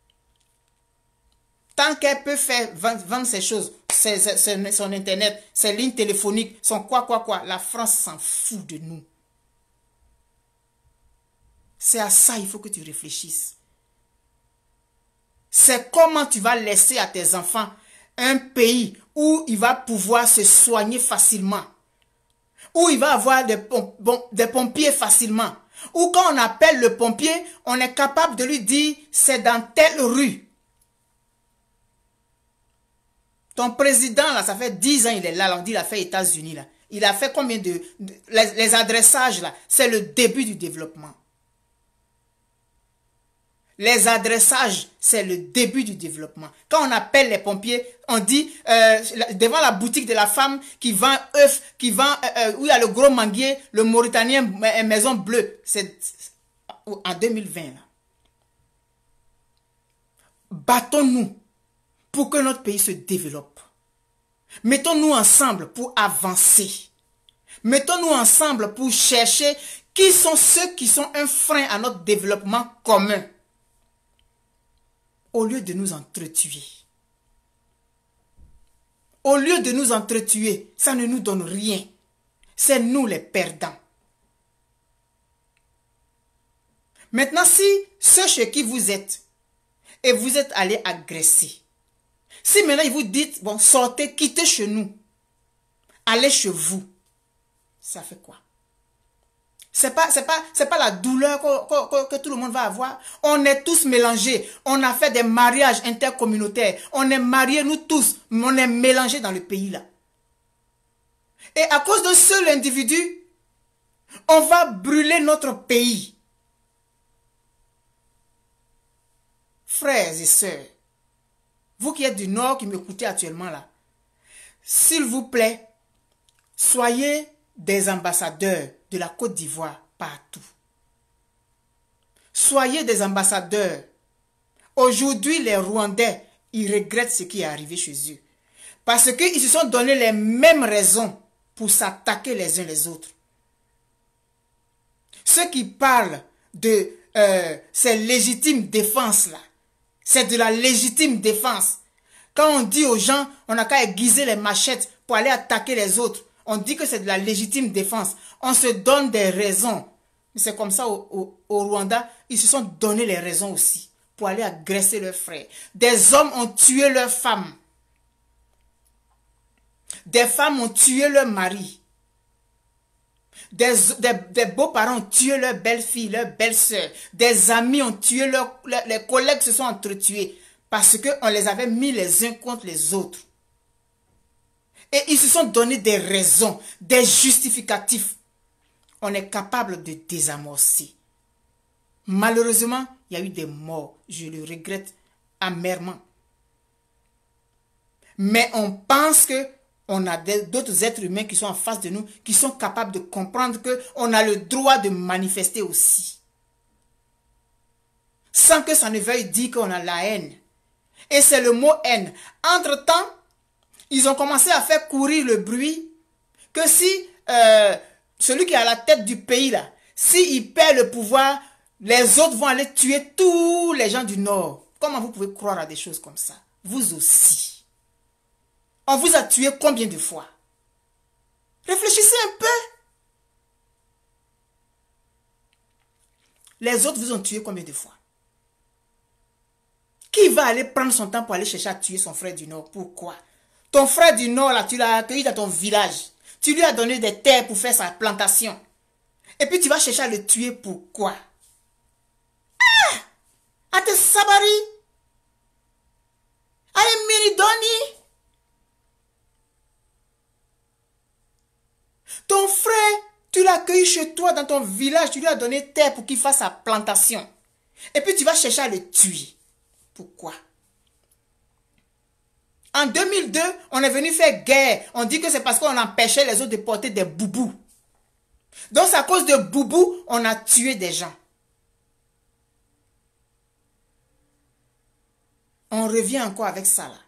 Tant qu'elle peut faire vendre, vendre ses choses, ses, ses, son internet, ses lignes téléphoniques, son quoi, quoi, quoi, la France s'en fout de nous. C'est à ça qu'il faut que tu réfléchisses. C'est comment tu vas laisser à tes enfants un pays où il va pouvoir se soigner facilement. Où il va avoir des, pom bon, des pompiers facilement. Où quand on appelle le pompier, on est capable de lui dire c'est dans telle rue. Ton président, là, ça fait dix ans il est là, là on dit il a fait États-Unis là. Il a fait combien de... de les, les adressages là, c'est le début du développement. Les adressages, c'est le début du développement. Quand on appelle les pompiers, on dit euh, devant la boutique de la femme qui vend œufs, qui vend euh, euh, où il y a le gros manguier, le Mauritanien Maison Bleue. C'est en deux mille vingt. Là. Battons-nous pour que notre pays se développe. Mettons-nous ensemble pour avancer. Mettons-nous ensemble pour chercher qui sont ceux qui sont un frein à notre développement commun. au lieu de nous entretuer. Au lieu de nous entretuer, ça ne nous donne rien. C'est nous les perdants. Maintenant, si ceux chez qui vous êtes, et vous êtes allés agresser, si maintenant ils vous dites, bon, sortez, quittez chez nous, allez chez vous, ça fait quoi? C'est pas, c'est pas, c'est pas la douleur que, que, que tout le monde va avoir. On est tous mélangés. On a fait des mariages intercommunautaires. On est mariés, nous tous, mais on est mélangés dans le pays là. Et à cause d'un seul individu, on va brûler notre pays. Frères et sœurs, vous qui êtes du Nord, qui m'écoutez actuellement là, s'il vous plaît, soyez des ambassadeurs de la Côte d'Ivoire partout. Soyez des ambassadeurs. Aujourd'hui, les Rwandais, ils regrettent ce qui est arrivé chez eux. Parce qu'ils se sont donné les mêmes raisons pour s'attaquer les uns les autres. Ceux qui parlent de euh, ces légitimes défenses là, c'est de la légitime défense. Quand on dit aux gens, on n'a qu'à aiguiser les machettes pour aller attaquer les autres, on dit que c'est de la légitime défense. On se donne des raisons. C'est comme ça au, au, au Rwanda, ils se sont donné les raisons aussi pour aller agresser leurs frères. Des hommes ont tué leurs femmes. Des femmes ont tué leurs maris. Des, des, des beaux-parents ont tué leurs belles-filles, leurs belles-sœurs. Des amis ont tué leurs... Les collègues se sont entretués parce qu'on les avait mis les uns contre les autres. Et ils se sont donné des raisons, des justificatifs. On est capable de désamorcer. Malheureusement, il y a eu des morts. Je le regrette amèrement. Mais on pense que on a d'autres êtres humains qui sont en face de nous, qui sont capables de comprendre qu'on a le droit de manifester aussi. Sans que ça ne veuille dire qu'on a la haine. Et c'est le mot haine. Entre-temps, ils ont commencé à faire courir le bruit que si euh, celui qui est à la tête du pays, là, s'il perd le pouvoir, les autres vont aller tuer tous les gens du Nord. Comment vous pouvez croire à des choses comme ça? Vous aussi. On vous a tué combien de fois? Réfléchissez un peu. Les autres vous ont tué combien de fois? Qui va aller prendre son temps pour aller chercher à tuer son frère du Nord? Pourquoi? Ton frère du Nord, là, tu l'as accueilli dans ton village. Tu lui as donné des terres pour faire sa plantation. Et puis tu vas chercher à le tuer. Pourquoi? Ah! Ate sabari! Allez, Miridoni! Ton frère, tu l'as accueilli chez toi dans ton village, tu lui as donné terre pour qu'il fasse sa plantation. Et puis tu vas chercher à le tuer. Pourquoi? En deux mille deux, on est venu faire guerre. On dit que c'est parce qu'on empêchait les autres de porter des boubous. Donc c'est à cause de boubous, on a tué des gens. On revient encore avec ça là.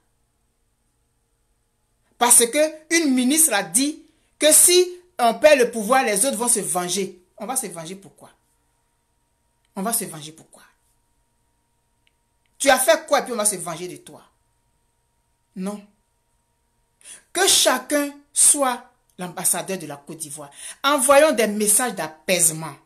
Parce que une ministre a dit que si on perd le pouvoir, les autres vont se venger. On va se venger pourquoi? On va se venger pourquoi? Tu as fait quoi et puis on va se venger de toi? Non. Que chacun soit l'ambassadeur de la Côte d'Ivoire. Envoyons des messages d'apaisement.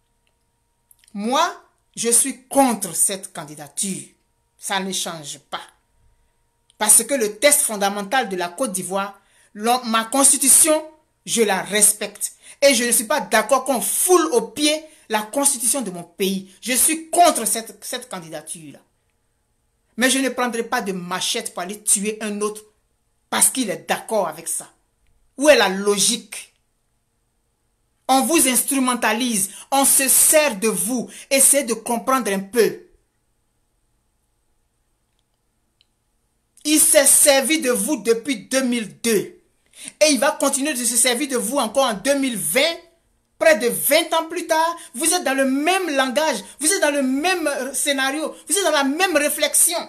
Moi, je suis contre cette candidature. Ça ne change pas. Parce que le texte fondamental de la Côte d'Ivoire, ma constitution, je la respecte. Et je ne suis pas d'accord qu'on foule au pied la constitution de mon pays. Je suis contre cette, cette candidature-là. Mais je ne prendrai pas de machette pour aller tuer un autre parce qu'il est d'accord avec ça. Où est la logique? On vous instrumentalise, on se sert de vous. Essayez de comprendre un peu. Il s'est servi de vous depuis deux mille deux. Et il va continuer de se servir de vous encore en deux mille vingt. Près de vingt ans plus tard, vous êtes dans le même langage, vous êtes dans le même scénario, vous êtes dans la même réflexion.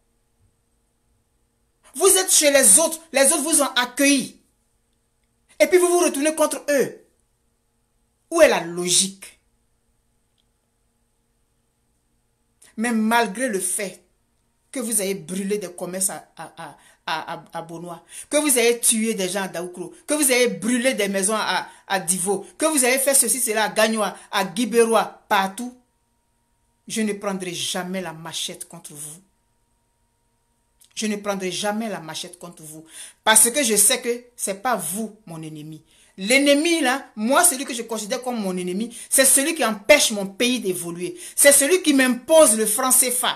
Vous êtes chez les autres, les autres vous ont accueilli. Et puis vous vous retournez contre eux. Où est la logique? Mais malgré le fait que vous avez brûlé des commerces à, à, à, à, à Bonois, que vous avez tué des gens à Daoukro, que vous avez brûlé des maisons à, à Divo, que vous avez fait ceci, cela à Gagnoa, à Guibérois, partout, je ne prendrai jamais la machette contre vous. Je ne prendrai jamais la machette contre vous. Parce que je sais que ce n'est pas vous, mon ennemi. L'ennemi, là, moi, celui que je considère comme mon ennemi, c'est celui qui empêche mon pays d'évoluer. C'est celui qui m'impose le franc C F A.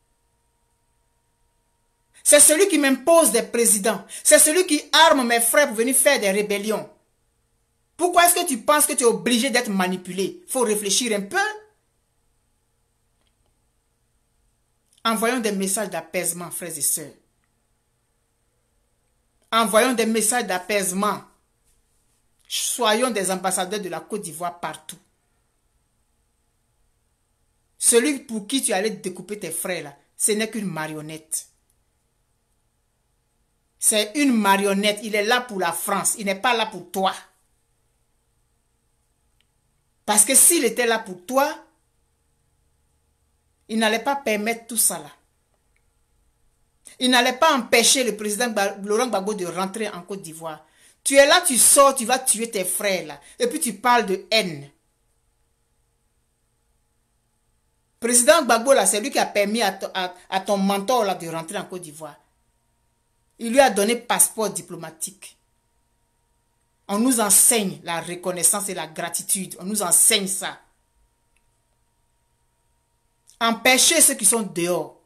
C'est celui qui m'impose des présidents. C'est celui qui arme mes frères pour venir faire des rébellions. Pourquoi est-ce que tu penses que tu es obligé d'être manipulé? Il faut réfléchir un peu. Envoyons des messages d'apaisement, frères et sœurs. Envoyons des messages d'apaisement. Soyons des ambassadeurs de la Côte d'Ivoire partout. Celui pour qui tu allais découper tes frères, là, ce n'est qu'une marionnette. C'est une marionnette. Il est là pour la France. Il n'est pas là pour toi. Parce que s'il était là pour toi, il n'allait pas permettre tout ça là. Il n'allait pas empêcher le président Laurent Gbagbo de rentrer en Côte d'Ivoire. Tu es là, tu sors, tu vas tuer tes frères là. Et puis tu parles de haine. Président Gbagbo là, c'est lui qui a permis à, à, à ton mentor là de rentrer en Côte d'Ivoire. Il lui a donné passeport diplomatique. On nous enseigne la reconnaissance et la gratitude. On nous enseigne ça. Empêcher ceux qui sont dehors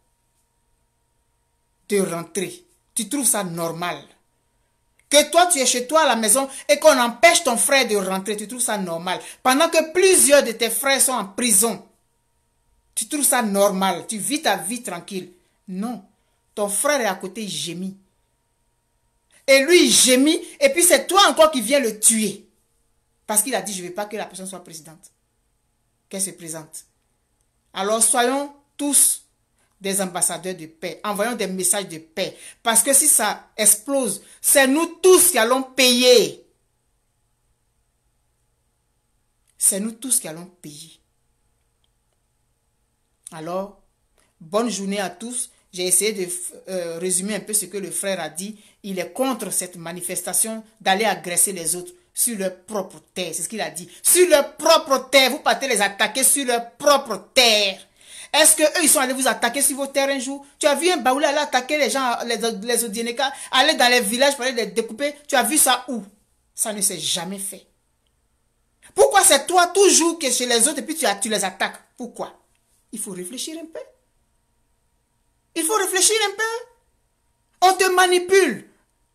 de rentrer. Tu trouves ça normal? Que toi, tu es chez toi à la maison et qu'on empêche ton frère de rentrer, tu trouves ça normal? Pendant que plusieurs de tes frères sont en prison, tu trouves ça normal? Tu vis ta vie tranquille? Non. Ton frère est à côté, il gémit. Et lui, il gémit, et puis c'est toi encore qui viens le tuer. Parce qu'il a dit, je ne veux pas que la personne soit présidente. Qu'elle se présente. Alors, soyons tous des ambassadeurs de paix. Envoyons des messages de paix. Parce que si ça explose, c'est nous tous qui allons payer. C'est nous tous qui allons payer. Alors, bonne journée à tous. J'ai essayé de euh, résumer un peu ce que le frère a dit. Il est contre cette manifestation d'aller agresser les autres sur leur propre terre. C'est ce qu'il a dit. Sur leur propre terre. Vous partez les attaquer sur leur propre terre. Est-ce qu'eux, ils sont allés vous attaquer sur vos terres un jour? Tu as vu un Baoulé aller attaquer les gens, les, les Odieneka, aller dans les villages pour aller les découper? Tu as vu ça où? Ça ne s'est jamais fait. Pourquoi c'est toi toujours que chez les autres et puis tu, tu les attaques? Pourquoi? Il faut réfléchir un peu. Il faut réfléchir un peu. On te manipule.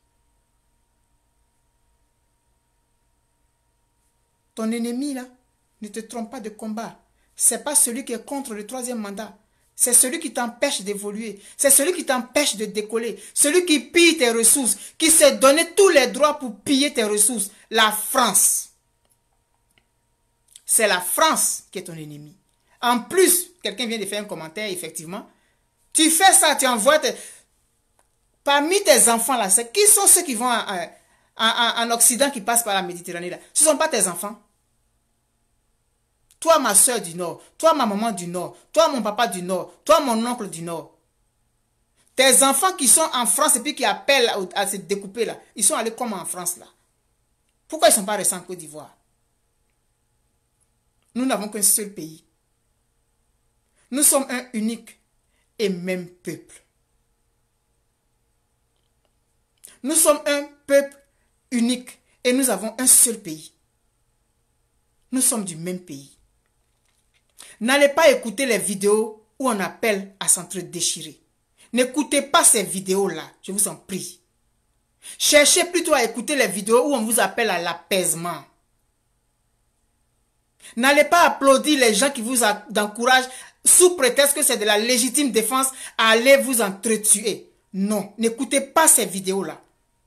Ton ennemi, là, ne te trompe pas de combat. Ce n'est pas celui qui est contre le troisième mandat. C'est celui qui t'empêche d'évoluer. C'est celui qui t'empêche de décoller. Celui qui pille tes ressources. Qui s'est donné tous les droits pour piller tes ressources. La France. C'est la France qui est ton ennemi. En plus, quelqu'un vient de faire un commentaire, effectivement. Tu fais ça, tu envoies tes... Parmi tes enfants là, c'est qui sont ceux qui vont en, en, en, en Occident qui passent par la Méditerranée là? Ce ne sont pas tes enfants. Toi, ma soeur du Nord, toi, ma maman du Nord, toi, mon papa du Nord, toi, mon oncle du Nord. Tes enfants qui sont en France et puis qui appellent à, à se découper là, ils sont allés comment en France là? Pourquoi ils ne sont pas restés en Côte d'Ivoire? Nous n'avons qu'un seul pays. Nous sommes un unique et même peuple. Nous sommes un peuple unique et nous avons un seul pays. Nous sommes du même pays. N'allez pas écouter les vidéos où on appelle à s'entre-déchirer. N'écoutez pas ces vidéos-là, je vous en prie. Cherchez plutôt à écouter les vidéos où on vous appelle à l'apaisement. N'allez pas applaudir les gens qui vous encouragent sous prétexte que c'est de la légitime défense à aller vous entretuer. Non, n'écoutez pas ces vidéos-là.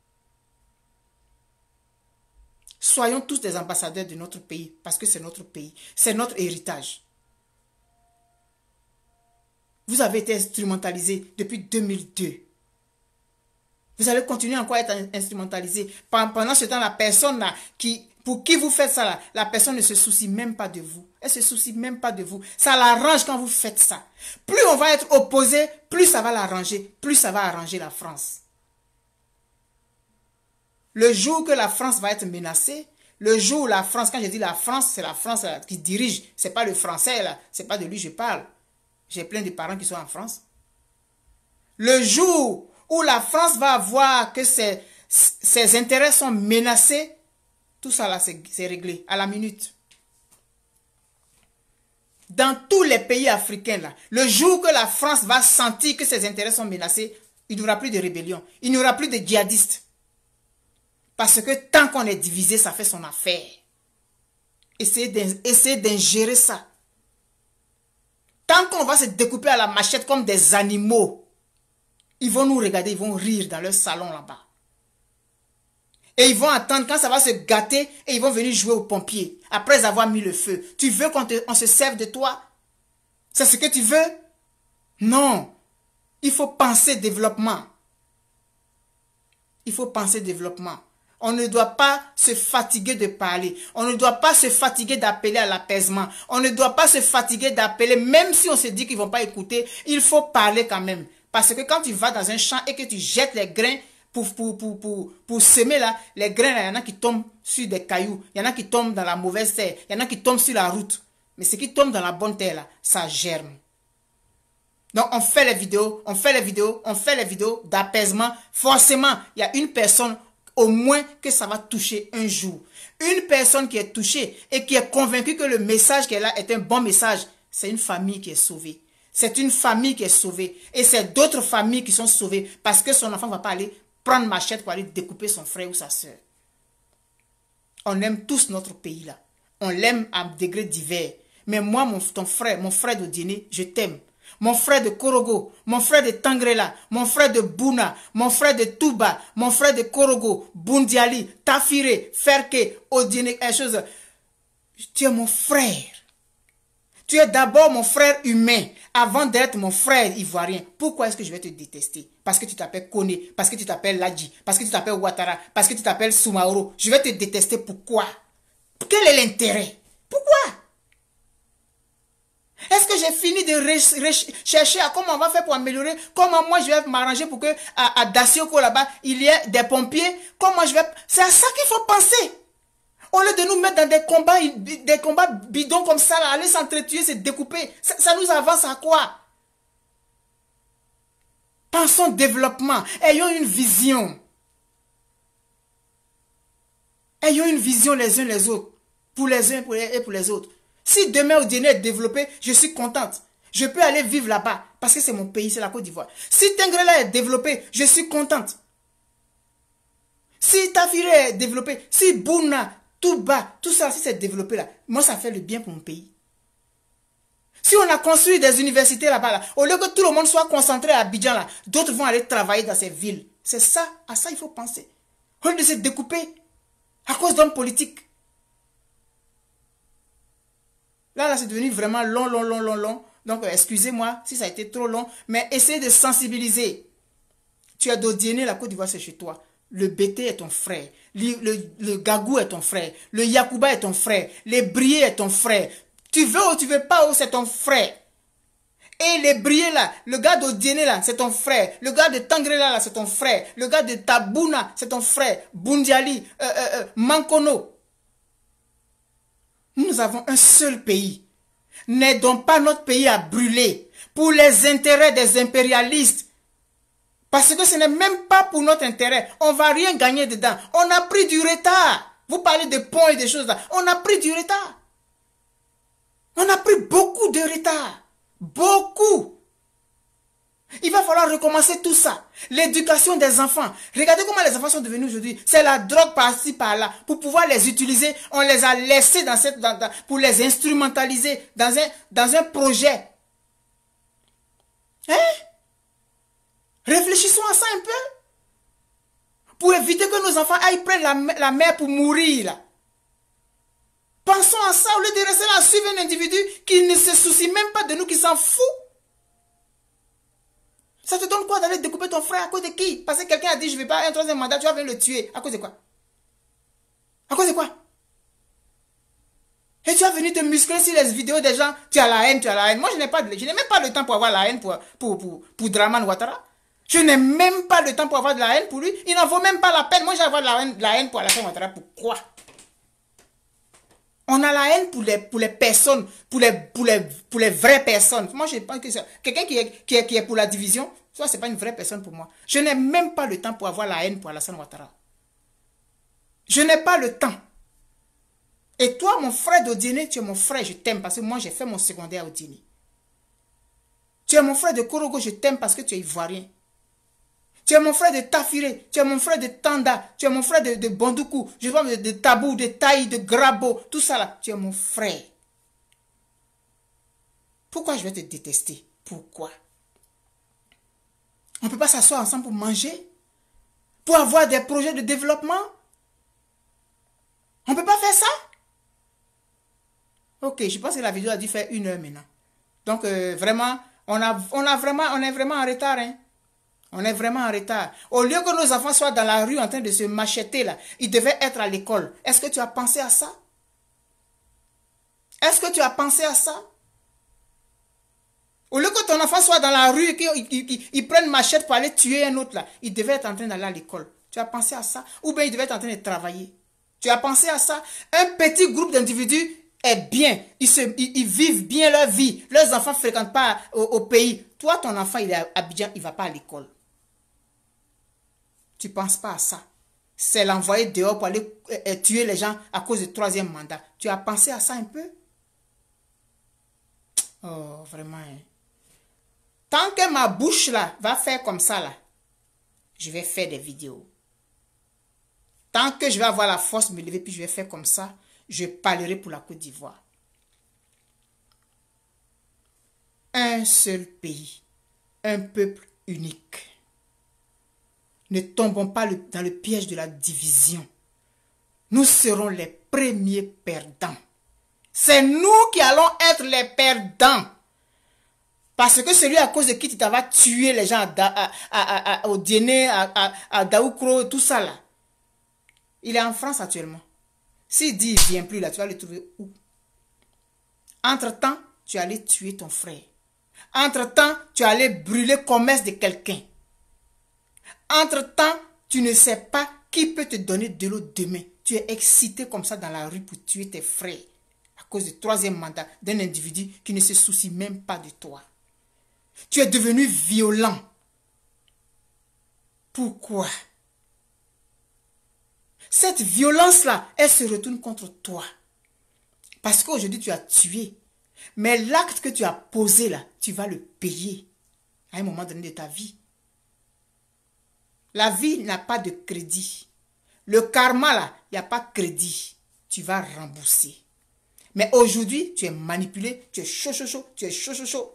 Soyons tous des ambassadeurs de notre pays parce que c'est notre pays, c'est notre héritage. Vous avez été instrumentalisé depuis deux mille deux. Vous allez continuer encore à être instrumentalisé. Pendant ce temps, la personne là qui, Pour qui vous faites ça là, la personne ne se soucie même pas de vous. Elle ne se soucie même pas de vous. Ça l'arrange quand vous faites ça. Plus on va être opposé, plus ça va l'arranger, plus ça va arranger la France. Le jour que la France va être menacée, le jour où la France, quand je dis la France, c'est la France là, qui dirige, ce n'est pas le français là, ce n'est pas de lui que je parle. J'ai plein de parents qui sont en France. Le jour où la France va voir que ses, ses intérêts sont menacés, tout ça là, c'est réglé à la minute. Dans tous les pays africains là, le jour que la France va sentir que ses intérêts sont menacés, il n'y aura plus de rébellion, il n'y aura plus de djihadistes. Parce que tant qu'on est divisé, ça fait son affaire. Essayez d'ingérer ça. Tant qu'on va se découper à la machette comme des animaux, ils vont nous regarder, ils vont rire dans leur salon là-bas. Et ils vont attendre quand ça va se gâter et ils vont venir jouer aux pompiers après avoir mis le feu. Tu veux qu'on on se serve de toi? C'est ce que tu veux? Non. Il faut penser développement. Il faut penser développement. On ne doit pas se fatiguer de parler. On ne doit pas se fatiguer d'appeler à l'apaisement. On ne doit pas se fatiguer d'appeler, même si on se dit qu'ils ne vont pas écouter, il faut parler quand même. Parce que quand tu vas dans un champ et que tu jettes les grains pour, pour, pour, pour, pour semer là, les grains, il y en a qui tombent sur des cailloux, il y en a qui tombent dans la mauvaise terre, il y en a qui tombent sur la route. Mais ce qui tombe dans la bonne terre là, ça germe. Donc on fait les vidéos, on fait les vidéos, on fait les vidéos d'apaisement. Forcément, il y a une personne au moins que ça va toucher un jour. Une personne qui est touchée et qui est convaincue que le message qu'elle a est un bon message, c'est une famille qui est sauvée. C'est une famille qui est sauvée. Et c'est d'autres familles qui sont sauvées parce que son enfant ne va pas aller prendre machette pour aller découper son frère ou sa soeur. On aime tous notre pays là. On l'aime à degrés divers. Mais moi, mon, ton frère, mon frère de Djéné, je t'aime. Mon frère de Korogo, mon frère de Tangrela, mon frère de Bouna, mon frère de Touba, mon frère de Korogo, Bundiali, Tafire, Ferke, Odiene, et chose. Tu es mon frère. Tu es d'abord mon frère humain avant d'être mon frère ivoirien. Pourquoi est-ce que je vais te détester? Parce que tu t'appelles Kone, parce que tu t'appelles Ladji, parce que tu t'appelles Ouattara, parce que tu t'appelles Soumaoro. Je vais te détester pourquoi? Quel est l'intérêt? Pourquoi? Est-ce que j'ai fini de chercher à comment on va faire pour améliorer? Comment moi je vais m'arranger pour que à, à Dacioko là-bas, il y ait des pompiers? Comment je vais... C'est à ça qu'il faut penser. Au lieu de nous mettre dans des combats, des combats bidons comme ça, là, aller s'entretuer, se découper, ça, ça nous avance à quoi? Pensons développement. Ayons une vision. Ayons une vision les uns les autres. Pour les uns et pour les autres. Si demain au Djéné est développé, je suis contente. Je peux aller vivre là-bas parce que c'est mon pays, c'est la Côte d'Ivoire. Si Tengrela est développé, je suis contente. Si Tafire est développé, si Bouna, Touba, tout ça, si c'est développé là, moi ça fait le bien pour mon pays. Si on a construit des universités là-bas, là, au lieu que tout le monde soit concentré à Abidjan là, d'autres vont aller travailler dans ces villes. C'est ça, à ça il faut penser. Au lieu de se découper à cause d'hommes politiques. Là, là, c'est devenu vraiment long, long, long, long, long. Donc, euh, excusez-moi si ça a été trop long, mais essayez de sensibiliser. Tu es d'Odiéné, la Côte d'Ivoire, c'est chez toi. Le Bété est ton frère. Le, le, le Gagou est ton frère. Le Yakuba est ton frère. Les Brié est ton frère. Tu veux ou tu veux pas, ou c'est ton frère. Et les Brié là, le gars d'Odiéné là, c'est ton frère. Le gars de Tangrela là, c'est ton frère. Le gars de Tabouna, c'est ton frère. Bundiali, euh, euh, euh, Mankono. Nous avons un seul pays. N'aidons pas notre pays à brûler pour les intérêts des impérialistes. Parce que ce n'est même pas pour notre intérêt. On ne va rien gagner dedans. On a pris du retard. Vous parlez de ponts et des choses là. On a pris du retard. On a pris beaucoup de retard. Beaucoup. Il va falloir recommencer tout ça. L'éducation des enfants. Regardez comment les enfants sont devenus aujourd'hui. C'est la drogue par-ci, par-là. Pour pouvoir les utiliser, on les a laissés dans cette, dans, dans, pour les instrumentaliser dans un, dans un projet. Hein? Réfléchissons à ça un peu. Pour éviter que nos enfants aillent prendre la, la mer pour mourir. Là. Pensons à ça au lieu de rester là à suivre un individu qui ne se soucie même pas de nous, qui s'en fout. Ça te donne quoi d'aller découper ton frère à cause de qui? Parce que quelqu'un a dit je ne vais pas un troisième mandat, tu vas venir le tuer. À cause de quoi? À cause de quoi? Et tu vas venir te muscler sur les vidéos des gens. Tu as la haine, tu as la haine. Moi, je n'ai pas, je n'ai même pas le temps pour avoir la haine pour, pour, pour, pour Dramane Ouattara. Je n'ai même pas le temps pour avoir de la haine pour lui. Il n'en vaut même pas la peine. Moi, j'ai avoir de la haine, de la haine pour Alassane Ouattara. Pourquoi? On a la haine pour les, pour les personnes, pour les, pour, les, pour les vraies personnes. Moi, je pense que c'est quelqu'un qui est, qui, est, qui est pour la division, ça, ce n'est pas une vraie personne pour moi. Je n'ai même pas le temps pour avoir la haine pour Alassane Ouattara. Je n'ai pas le temps. Et toi, mon frère d'Odiene, tu es mon frère, je t'aime parce que moi, j'ai fait mon secondaire à Odiene. Tu es mon frère de Korogo, je t'aime parce que tu es ivoirien. Tu es mon frère de Tafire, tu es mon frère de Tanda, tu es mon frère de, de Bondoukou, je vois de, de Tabou, de Taï, de Grabo, tout ça là, tu es mon frère. Pourquoi je vais te détester? Pourquoi? On ne peut pas s'asseoir ensemble pour manger? Pour avoir des projets de développement? On ne peut pas faire ça? Ok, je pense que la vidéo a dû faire une heure maintenant. Donc, euh, vraiment, on, a, on, a vraiment, on est vraiment en retard, hein? On est vraiment en retard. Au lieu que nos enfants soient dans la rue en train de se macheter là, ils devaient être à l'école. Est-ce que tu as pensé à ça? Est-ce que tu as pensé à ça? Au lieu que ton enfant soit dans la rue et qu'il prenne machette pour aller tuer un autre là, il devait être en train d'aller à l'école. Tu as pensé à ça? Ou bien il devait être en train de travailler. Tu as pensé à ça? Un petit groupe d'individus est bien. Ils, se, ils, ils vivent bien leur vie. Leurs enfants ne fréquentent pas au, au pays. Toi, ton enfant, il est à Abidjan, il ne va pas à l'école. Tu ne penses pas à ça. C'est l'envoyer dehors pour aller euh, tuer les gens à cause du troisième mandat. Tu as pensé à ça un peu? Oh, vraiment. Hein. Tant que ma bouche là va faire comme ça là, je vais faire des vidéos. Tant que je vais avoir la force de me lever puis je vais faire comme ça, je parlerai pour la Côte d'Ivoire. Un seul pays, un peuple unique. Ne tombons pas le, dans le piège de la division. Nous serons les premiers perdants. C'est nous qui allons être les perdants. Parce que celui à cause de qui tu vas tuer les gens à, à, à, à, au Diené, à, à, à Daoukro, tout ça là. Il est en France actuellement. S'il dit il ne vient plus là, tu vas le trouver où? Entre-temps, tu allais tuer ton frère. Entre-temps, tu allais brûler le commerce de quelqu'un. Entre-temps, tu ne sais pas qui peut te donner de l'eau demain. Tu es excité comme ça dans la rue pour tuer tes frères à cause du troisième mandat d'un individu qui ne se soucie même pas de toi. Tu es devenu violent. Pourquoi? Cette violence-là, elle se retourne contre toi. Parce qu'aujourd'hui, tu as tué. Mais l'acte que tu as posé là, tu vas le payer à un moment donné de ta vie. La vie n'a pas de crédit. Le karma là, il n'y a pas de crédit. Tu vas rembourser. Mais aujourd'hui, tu es manipulé, tu es chaud, chaud, chaud, tu es chaud, chaud, chaud.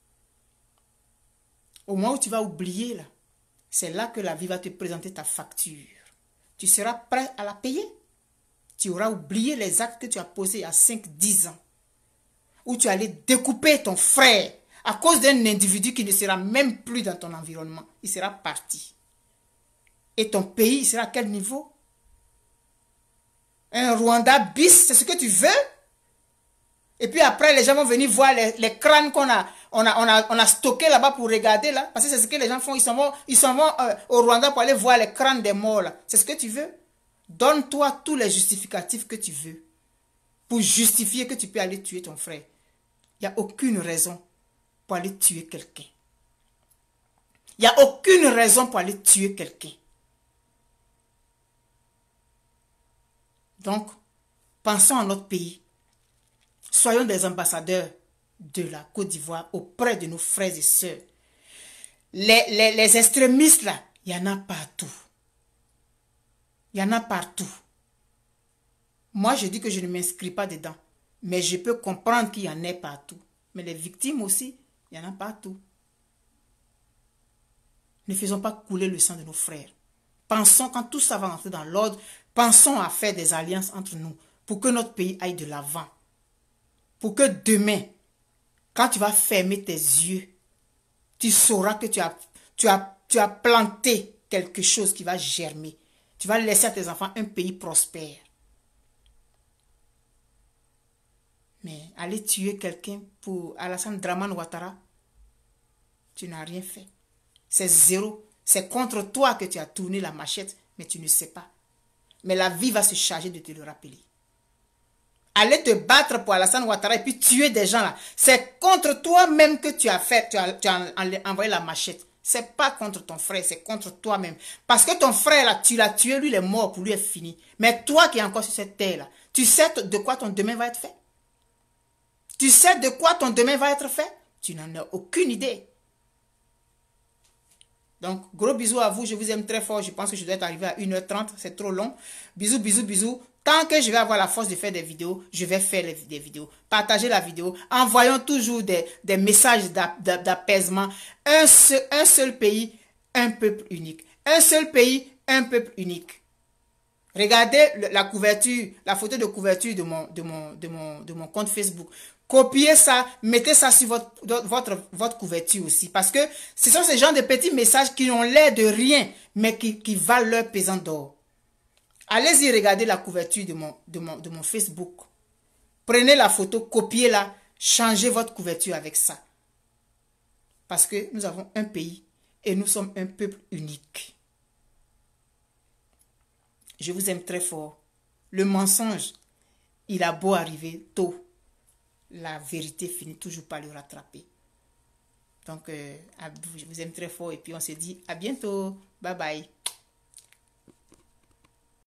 Au moment où tu vas oublier là, c'est là que la vie va te présenter ta facture. Tu seras prêt à la payer. Tu auras oublié les actes que tu as posés il y a cinq dix ans. Où tu allais découper ton frère à cause d'un individu qui ne sera même plus dans ton environnement. Il sera parti. Et ton pays, il sera à quel niveau? Un Rwanda bis, c'est ce que tu veux? Et puis après, les gens vont venir voir les, les crânes qu'on a, on a, on a, on a stocké là-bas pour regarder là. Parce que c'est ce que les gens font. Ils s'en vont, ils s'en vont euh, au Rwanda pour aller voir les crânes des morts là. C'est ce que tu veux? Donne-toi tous les justificatifs que tu veux pour justifier que tu peux aller tuer ton frère. Il n'y a aucune raison pour aller tuer quelqu'un. Il n'y a aucune raison pour aller tuer quelqu'un. Donc, pensons à notre pays. Soyons des ambassadeurs de la Côte d'Ivoire auprès de nos frères et sœurs. Les, les, les extrémistes là, il y en a partout. Il y en a partout. Moi, je dis que je ne m'inscris pas dedans. Mais je peux comprendre qu'il y en ait partout. Mais les victimes aussi, il y en a partout. Ne faisons pas couler le sang de nos frères. Pensons, quand tout ça va entrer dans l'ordre, pensons à faire des alliances entre nous pour que notre pays aille de l'avant. Pour que demain, quand tu vas fermer tes yeux, tu sauras que tu as, tu as, tu as planté quelque chose qui va germer. Tu vas laisser à tes enfants un pays prospère. Mais aller tuer quelqu'un pour Alassane Dramane Ouattara, tu n'as rien fait. C'est zéro. C'est contre toi que tu as tourné la machette, mais tu ne sais pas. Mais la vie va se charger de te le rappeler. Aller te battre pour Alassane Ouattara et puis tuer des gens là, c'est contre toi-même que tu as fait, tu as, tu as envoyé la machette. C'est pas contre ton frère, c'est contre toi-même. Parce que ton frère là, tu l'as tué, lui il est mort, pour lui est fini. Mais toi qui es encore sur cette terre là, tu sais de quoi ton demain va être fait? Tu sais de quoi ton demain va être fait? Tu n'en as aucune idée. Donc, gros bisous à vous. Je vous aime très fort. Je pense que je dois être arrivé à une heure trente. C'est trop long. Bisous, bisous, bisous. Tant que je vais avoir la force de faire des vidéos, je vais faire les, des vidéos. Partagez la vidéo. Envoyons toujours des, des messages d'apaisement. Un seul, un seul pays, un peuple unique. Un seul pays, un peuple unique. Regardez la couverture, la photo de couverture de mon, de mon, de mon, de mon compte Facebook. Copiez ça, mettez ça sur votre, votre, votre couverture aussi. Parce que ce sont ces genres de petits messages qui n'ont l'air de rien, mais qui, qui valent leur pesant d'or. Allez-y, regardez la couverture de mon, de, mon, de mon Facebook. Prenez la photo, copiez-la, changez votre couverture avec ça. Parce que nous avons un pays et nous sommes un peuple unique. Je vous aime très fort. Le mensonge, il a beau arriver tôt. La vérité finit toujours par le rattraper. Donc, euh, je vous aime très fort et puis on se dit à bientôt. Bye bye.